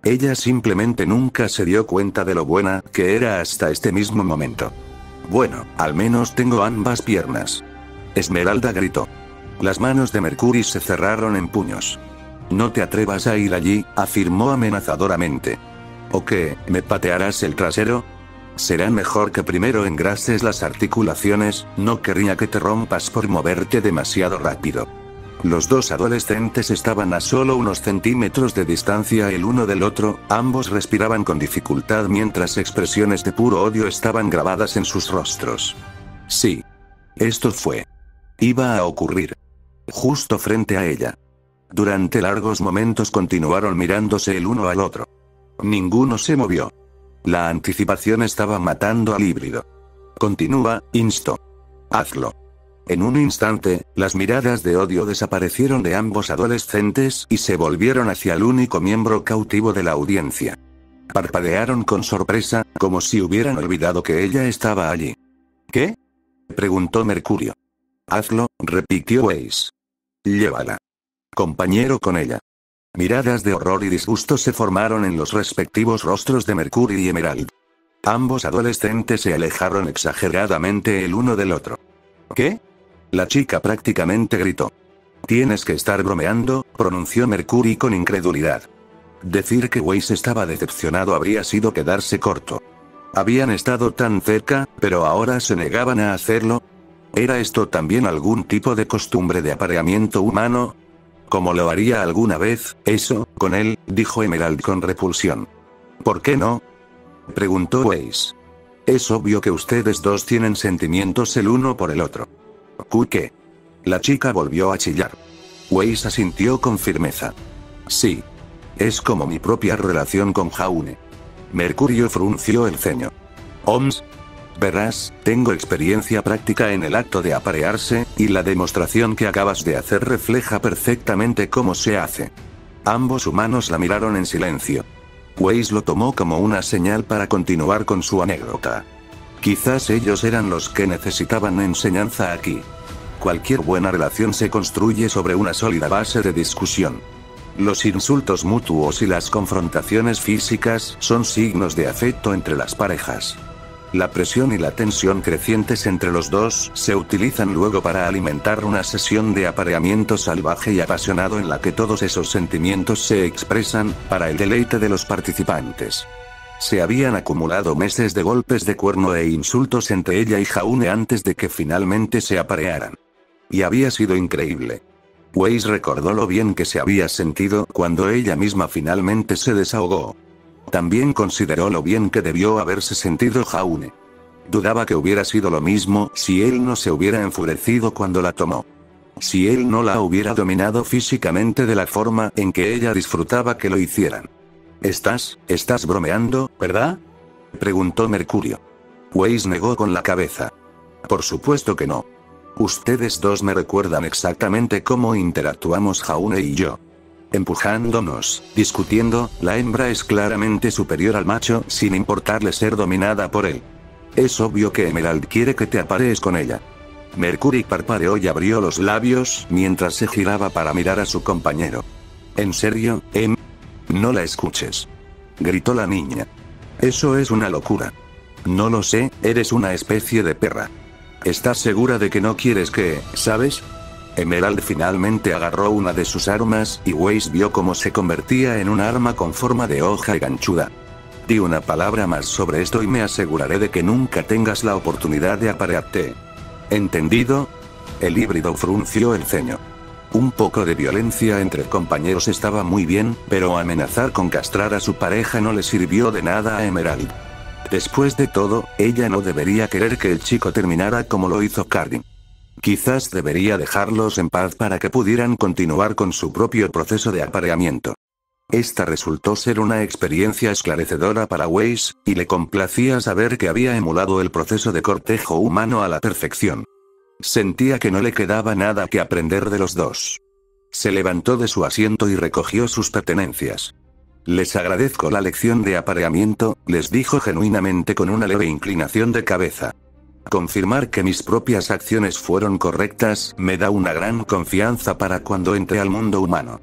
[SPEAKER 1] Ella simplemente nunca se dio cuenta de lo buena que era hasta este mismo momento. Bueno, al menos tengo ambas piernas. Esmeralda gritó. Las manos de Mercury se cerraron en puños. No te atrevas a ir allí, afirmó amenazadoramente. ¿O qué, me patearás el trasero? Será mejor que primero engrases las articulaciones, no querría que te rompas por moverte demasiado rápido. Los dos adolescentes estaban a solo unos centímetros de distancia el uno del otro, ambos respiraban con dificultad mientras expresiones de puro odio estaban grabadas en sus rostros. Sí. Esto fue. Iba a ocurrir. Justo frente a ella. Durante largos momentos continuaron mirándose el uno al otro. Ninguno se movió. La anticipación estaba matando al híbrido. Continúa, instó. Hazlo. En un instante, las miradas de odio desaparecieron de ambos adolescentes y se volvieron hacia el único miembro cautivo de la audiencia. Parpadearon con sorpresa, como si hubieran olvidado que ella estaba allí. ¿Qué? Preguntó Mercurio. Hazlo, repitió Weiss. Llévala. Compañero con ella. Miradas de horror y disgusto se formaron en los respectivos rostros de Mercury y Emerald. Ambos adolescentes se alejaron exageradamente el uno del otro. ¿Qué? La chica prácticamente gritó. Tienes que estar bromeando, pronunció Mercury con incredulidad. Decir que Weiss estaba decepcionado habría sido quedarse corto. Habían estado tan cerca, pero ahora se negaban a hacerlo. ¿Era esto también algún tipo de costumbre de apareamiento humano? Como lo haría alguna vez, eso, con él, dijo Emerald con repulsión. ¿Por qué no? Preguntó Weiss. Es obvio que ustedes dos tienen sentimientos el uno por el otro. ¿Qué? La chica volvió a chillar. Weiss asintió con firmeza. Sí. Es como mi propia relación con Jaune. Mercurio frunció el ceño. Oms. Verás, tengo experiencia práctica en el acto de aparearse, y la demostración que acabas de hacer refleja perfectamente cómo se hace. Ambos humanos la miraron en silencio. Weiss lo tomó como una señal para continuar con su anécdota. Quizás ellos eran los que necesitaban enseñanza aquí. Cualquier buena relación se construye sobre una sólida base de discusión. Los insultos mutuos y las confrontaciones físicas son signos de afecto entre las parejas. La presión y la tensión crecientes entre los dos se utilizan luego para alimentar una sesión de apareamiento salvaje y apasionado en la que todos esos sentimientos se expresan, para el deleite de los participantes. Se habían acumulado meses de golpes de cuerno e insultos entre ella y Jaune antes de que finalmente se aparearan. Y había sido increíble. Weiss recordó lo bien que se había sentido cuando ella misma finalmente se desahogó. También consideró lo bien que debió haberse sentido Jaune. Dudaba que hubiera sido lo mismo si él no se hubiera enfurecido cuando la tomó. Si él no la hubiera dominado físicamente de la forma en que ella disfrutaba que lo hicieran. ¿Estás, estás bromeando, verdad? Preguntó Mercurio. Weiss negó con la cabeza. Por supuesto que no. Ustedes dos me recuerdan exactamente cómo interactuamos Jaune y yo. Empujándonos, discutiendo, la hembra es claramente superior al macho sin importarle ser dominada por él. Es obvio que Emerald quiere que te aparees con ella. Mercury parpadeó y abrió los labios mientras se giraba para mirar a su compañero. ¿En serio, Em? No la escuches. Gritó la niña. Eso es una locura. No lo sé, eres una especie de perra. ¿Estás segura de que no quieres que, sabes? Emerald finalmente agarró una de sus armas y Weiss vio cómo se convertía en un arma con forma de hoja y ganchuda. Di una palabra más sobre esto y me aseguraré de que nunca tengas la oportunidad de aparearte. ¿Entendido? El híbrido frunció el ceño. Un poco de violencia entre compañeros estaba muy bien, pero amenazar con castrar a su pareja no le sirvió de nada a Emerald. Después de todo, ella no debería querer que el chico terminara como lo hizo Cardin. Quizás debería dejarlos en paz para que pudieran continuar con su propio proceso de apareamiento. Esta resultó ser una experiencia esclarecedora para Weiss, y le complacía saber que había emulado el proceso de cortejo humano a la perfección. Sentía que no le quedaba nada que aprender de los dos. Se levantó de su asiento y recogió sus pertenencias. Les agradezco la lección de apareamiento, les dijo genuinamente con una leve inclinación de cabeza. Confirmar que mis propias acciones fueron correctas me da una gran confianza para cuando entre al mundo humano.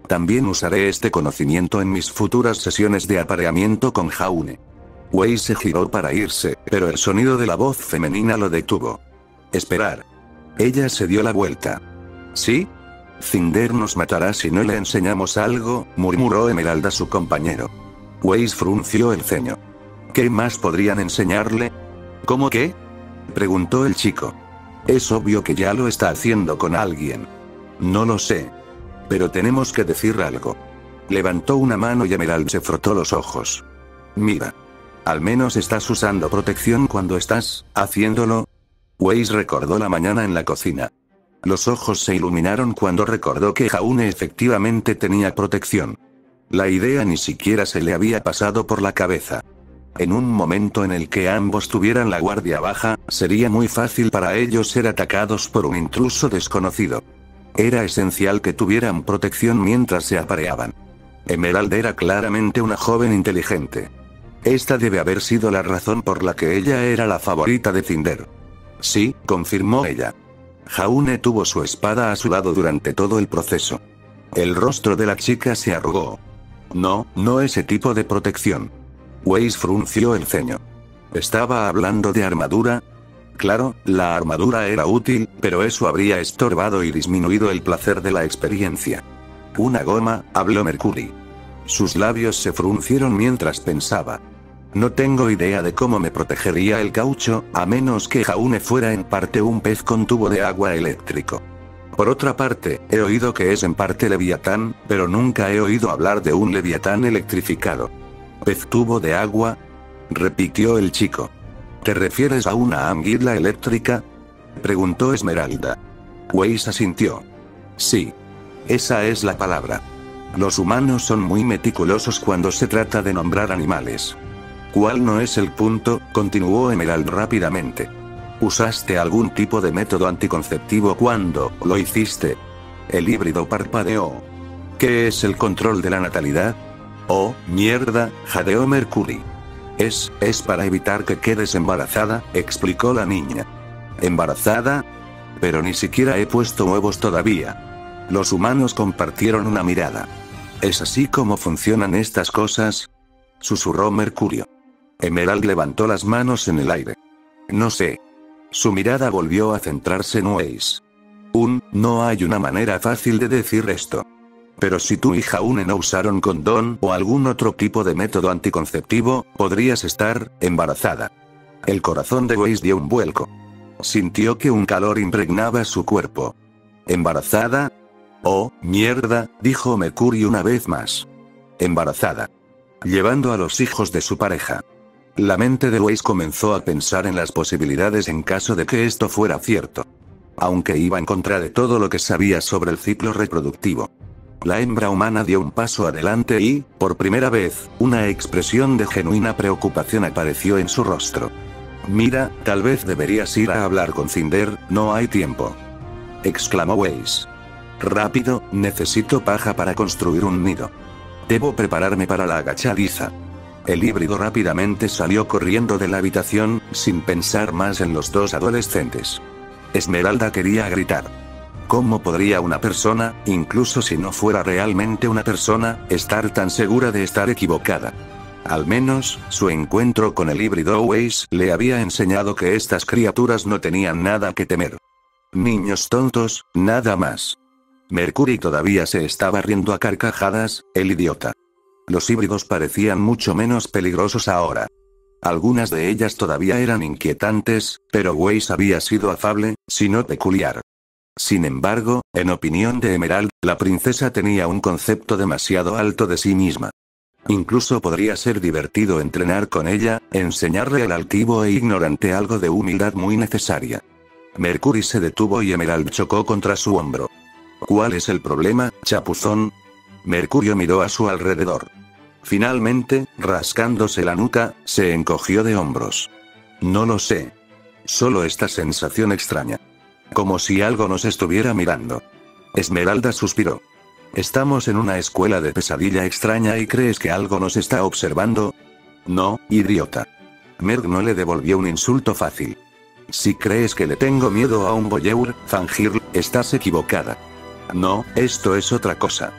[SPEAKER 1] También usaré este conocimiento en mis futuras sesiones de apareamiento con Jaune. Wei se giró para irse, pero el sonido de la voz femenina lo detuvo. Esperar. Ella se dio la vuelta. ¿Sí? Cinder nos matará si no le enseñamos algo, murmuró Emerald a su compañero. Wei frunció el ceño. ¿Qué más podrían enseñarle? ¿Cómo qué? Preguntó el chico. Es obvio que ya lo está haciendo con alguien. No lo sé. Pero tenemos que decir algo. Levantó una mano y Emerald se frotó los ojos. Mira. Al menos estás usando protección cuando estás haciéndolo. Wei recordó la mañana en la cocina. Los ojos se iluminaron cuando recordó que Jaune efectivamente tenía protección. La idea ni siquiera se le había pasado por la cabeza. En un momento en el que ambos tuvieran la guardia baja, sería muy fácil para ellos ser atacados por un intruso desconocido. Era esencial que tuvieran protección mientras se apareaban. Emerald era claramente una joven inteligente. Esta debe haber sido la razón por la que ella era la favorita de Cinder. Sí, confirmó ella. Jaune tuvo su espada a su lado durante todo el proceso. El rostro de la chica se arrugó. No, no ese tipo de protección. Wei frunció el ceño. ¿Estaba hablando de armadura? Claro, la armadura era útil, pero eso habría estorbado y disminuido el placer de la experiencia. Una goma, habló Mercury. Sus labios se fruncieron mientras pensaba. No tengo idea de cómo me protegería el caucho, a menos que Jaune fuera en parte un pez con tubo de agua eléctrico. Por otra parte, he oído que es en parte leviatán, pero nunca he oído hablar de un leviatán electrificado. ¿Pez tubo de agua? Repitió el chico. ¿Te refieres a una anguila eléctrica? Preguntó Esmeralda. Wei asintió. Sí. Esa es la palabra. Los humanos son muy meticulosos cuando se trata de nombrar animales. ¿Cuál no es el punto?, continuó Emerald rápidamente. ¿Usaste algún tipo de método anticonceptivo cuando lo hiciste? El híbrido parpadeó. ¿Qué es el control de la natalidad? Oh, mierda, jadeó Mercury. Es, es para evitar que quedes embarazada, explicó la niña. ¿Embarazada? Pero ni siquiera he puesto huevos todavía. Los humanos compartieron una mirada. ¿Es así como funcionan estas cosas?, susurró Mercurio. Emerald levantó las manos en el aire. No sé. Su mirada volvió a centrarse en Weiss. Un, no hay una manera fácil de decir esto. Pero si tú y Jaune no usaron condón o algún otro tipo de método anticonceptivo, podrías estar embarazada. El corazón de Weiss dio un vuelco. Sintió que un calor impregnaba su cuerpo. ¿Embarazada? Oh, mierda, dijo Mercurio una vez más. Embarazada. Llevando a los hijos de su pareja. La mente de Weiss comenzó a pensar en las posibilidades en caso de que esto fuera cierto. Aunque iba en contra de todo lo que sabía sobre el ciclo reproductivo. La hembra humana dio un paso adelante y, por primera vez, una expresión de genuina preocupación apareció en su rostro. Mira, tal vez deberías ir a hablar con Cinder, no hay tiempo. Exclamó Weiss. Rápido, necesito paja para construir un nido. Debo prepararme para la agachadiza. El híbrido rápidamente salió corriendo de la habitación, sin pensar más en los dos adolescentes. Esmeralda quería gritar. ¿Cómo podría una persona, incluso si no fuera realmente una persona, estar tan segura de estar equivocada? Al menos, su encuentro con el híbrido Weiss le había enseñado que estas criaturas no tenían nada que temer. Niños tontos, nada más. Mercury todavía se estaba riendo a carcajadas, el idiota. Los híbridos parecían mucho menos peligrosos ahora. Algunas de ellas todavía eran inquietantes, pero Weiss había sido afable, si no peculiar. Sin embargo, en opinión de Emerald, la princesa tenía un concepto demasiado alto de sí misma. Incluso podría ser divertido entrenar con ella, enseñarle al altivo e ignorante algo de humildad muy necesaria. Mercury se detuvo y Emerald chocó contra su hombro. ¿Cuál es el problema, chapuzón? Mercurio miró a su alrededor. Finalmente, rascándose la nuca, se encogió de hombros. No lo sé. Solo esta sensación extraña. Como si algo nos estuviera mirando. Esmeralda suspiró. ¿Estamos en una escuela de pesadilla extraña y crees que algo nos está observando? No, idiota. Merg no le devolvió un insulto fácil. Si crees que le tengo miedo a un voyeur, Fangirl, estás equivocada. No, esto es otra cosa.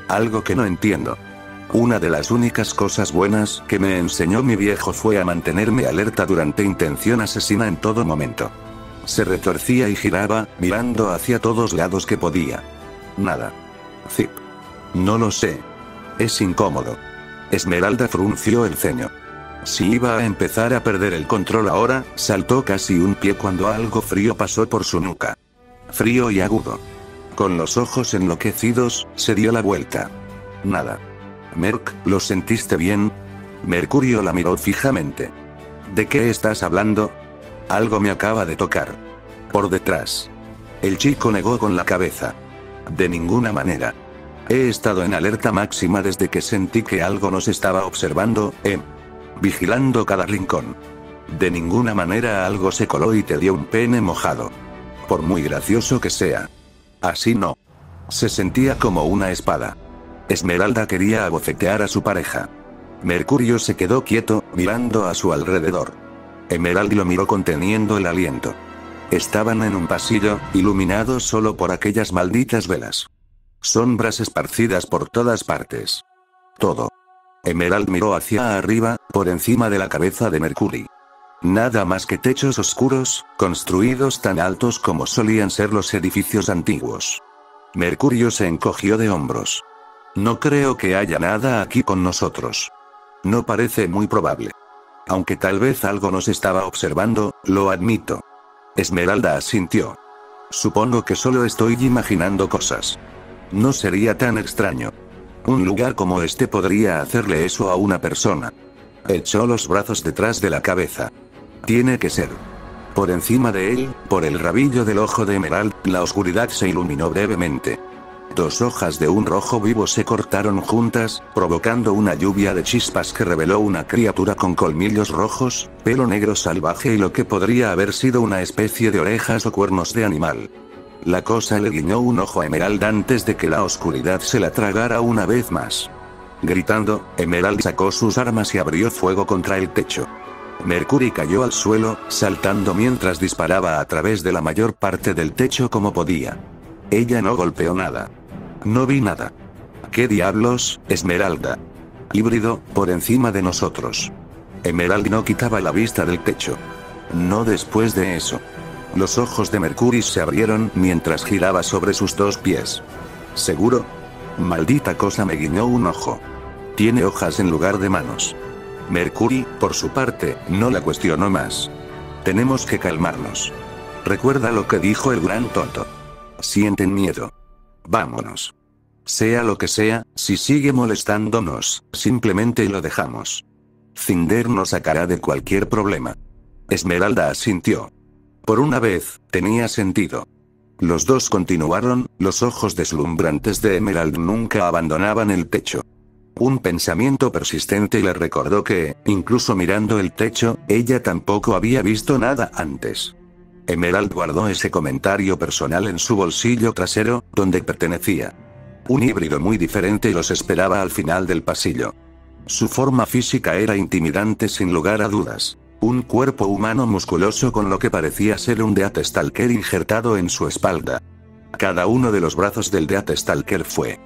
[SPEAKER 1] Algo que no entiendo. Una de las únicas cosas buenas que me enseñó mi viejo fue a mantenerme alerta durante intención asesina en todo momento. Se retorcía y giraba, mirando hacia todos lados que podía. Nada. Zip. No lo sé. Es incómodo. Esmeralda frunció el ceño. Si iba a empezar a perder el control ahora, saltó casi un pie cuando algo frío pasó por su nuca. Frío y agudo. Con los ojos enloquecidos, se dio la vuelta. Nada. Merc, ¿lo sentiste bien? Mercurio la miró fijamente. ¿De qué estás hablando? Algo me acaba de tocar. Por detrás. El chico negó con la cabeza. De ninguna manera. He estado en alerta máxima desde que sentí que algo nos estaba observando, eh. Vigilando cada rincón. De ninguna manera algo se coló y te dio un pene mojado. Por muy gracioso que sea. Así no. Se sentía como una espada. Esmeralda quería abofetear a su pareja. Mercurio se quedó quieto, mirando a su alrededor. Emerald lo miró conteniendo el aliento. Estaban en un pasillo, iluminado solo por aquellas malditas velas. Sombras esparcidas por todas partes. Todo. Emerald miró hacia arriba, por encima de la cabeza de Mercury. Nada más que techos oscuros, construidos tan altos como solían ser los edificios antiguos. Mercurio se encogió de hombros. No creo que haya nada aquí con nosotros. No parece muy probable. Aunque tal vez algo nos estaba observando, lo admito. Esmeralda asintió. Supongo que solo estoy imaginando cosas. No sería tan extraño. Un lugar como este podría hacerle eso a una persona. Echó los brazos detrás de la cabeza. Tiene que ser. Por encima de él, por el rabillo del ojo de Emerald, la oscuridad se iluminó brevemente. Dos hojas de un rojo vivo se cortaron juntas, provocando una lluvia de chispas que reveló una criatura con colmillos rojos, pelo negro salvaje y lo que podría haber sido una especie de orejas o cuernos de animal. La cosa le guiñó un ojo a Emerald antes de que la oscuridad se la tragara una vez más. Gritando, Emerald sacó sus armas y abrió fuego contra el techo. Mercury cayó al suelo, saltando mientras disparaba a través de la mayor parte del techo como podía. Ella no golpeó nada. No vi nada. ¿Qué diablos, Esmeralda? Híbrido, por encima de nosotros. Emerald no quitaba la vista del techo. No después de eso. Los ojos de Mercury se abrieron mientras giraba sobre sus dos pies. ¿Seguro? Maldita cosa, me guiñó un ojo. Tiene hojas en lugar de manos. Mercury, por su parte, no la cuestionó más. Tenemos que calmarnos. Recuerda lo que dijo el gran tonto. Sienten miedo. Vámonos. Sea lo que sea, si sigue molestándonos, simplemente lo dejamos. Cinder nos sacará de cualquier problema. Esmeralda asintió. Por una vez, tenía sentido. Los dos continuaron, los ojos deslumbrantes de Emerald nunca abandonaban el techo. Un pensamiento persistente le recordó que, incluso mirando el techo, ella tampoco había visto nada antes. Emerald guardó ese comentario personal en su bolsillo trasero, donde pertenecía. Un híbrido muy diferente los esperaba al final del pasillo. Su forma física era intimidante sin lugar a dudas. Un cuerpo humano musculoso con lo que parecía ser un Death Stalker injertado en su espalda. Cada uno de los brazos del Death Stalker fue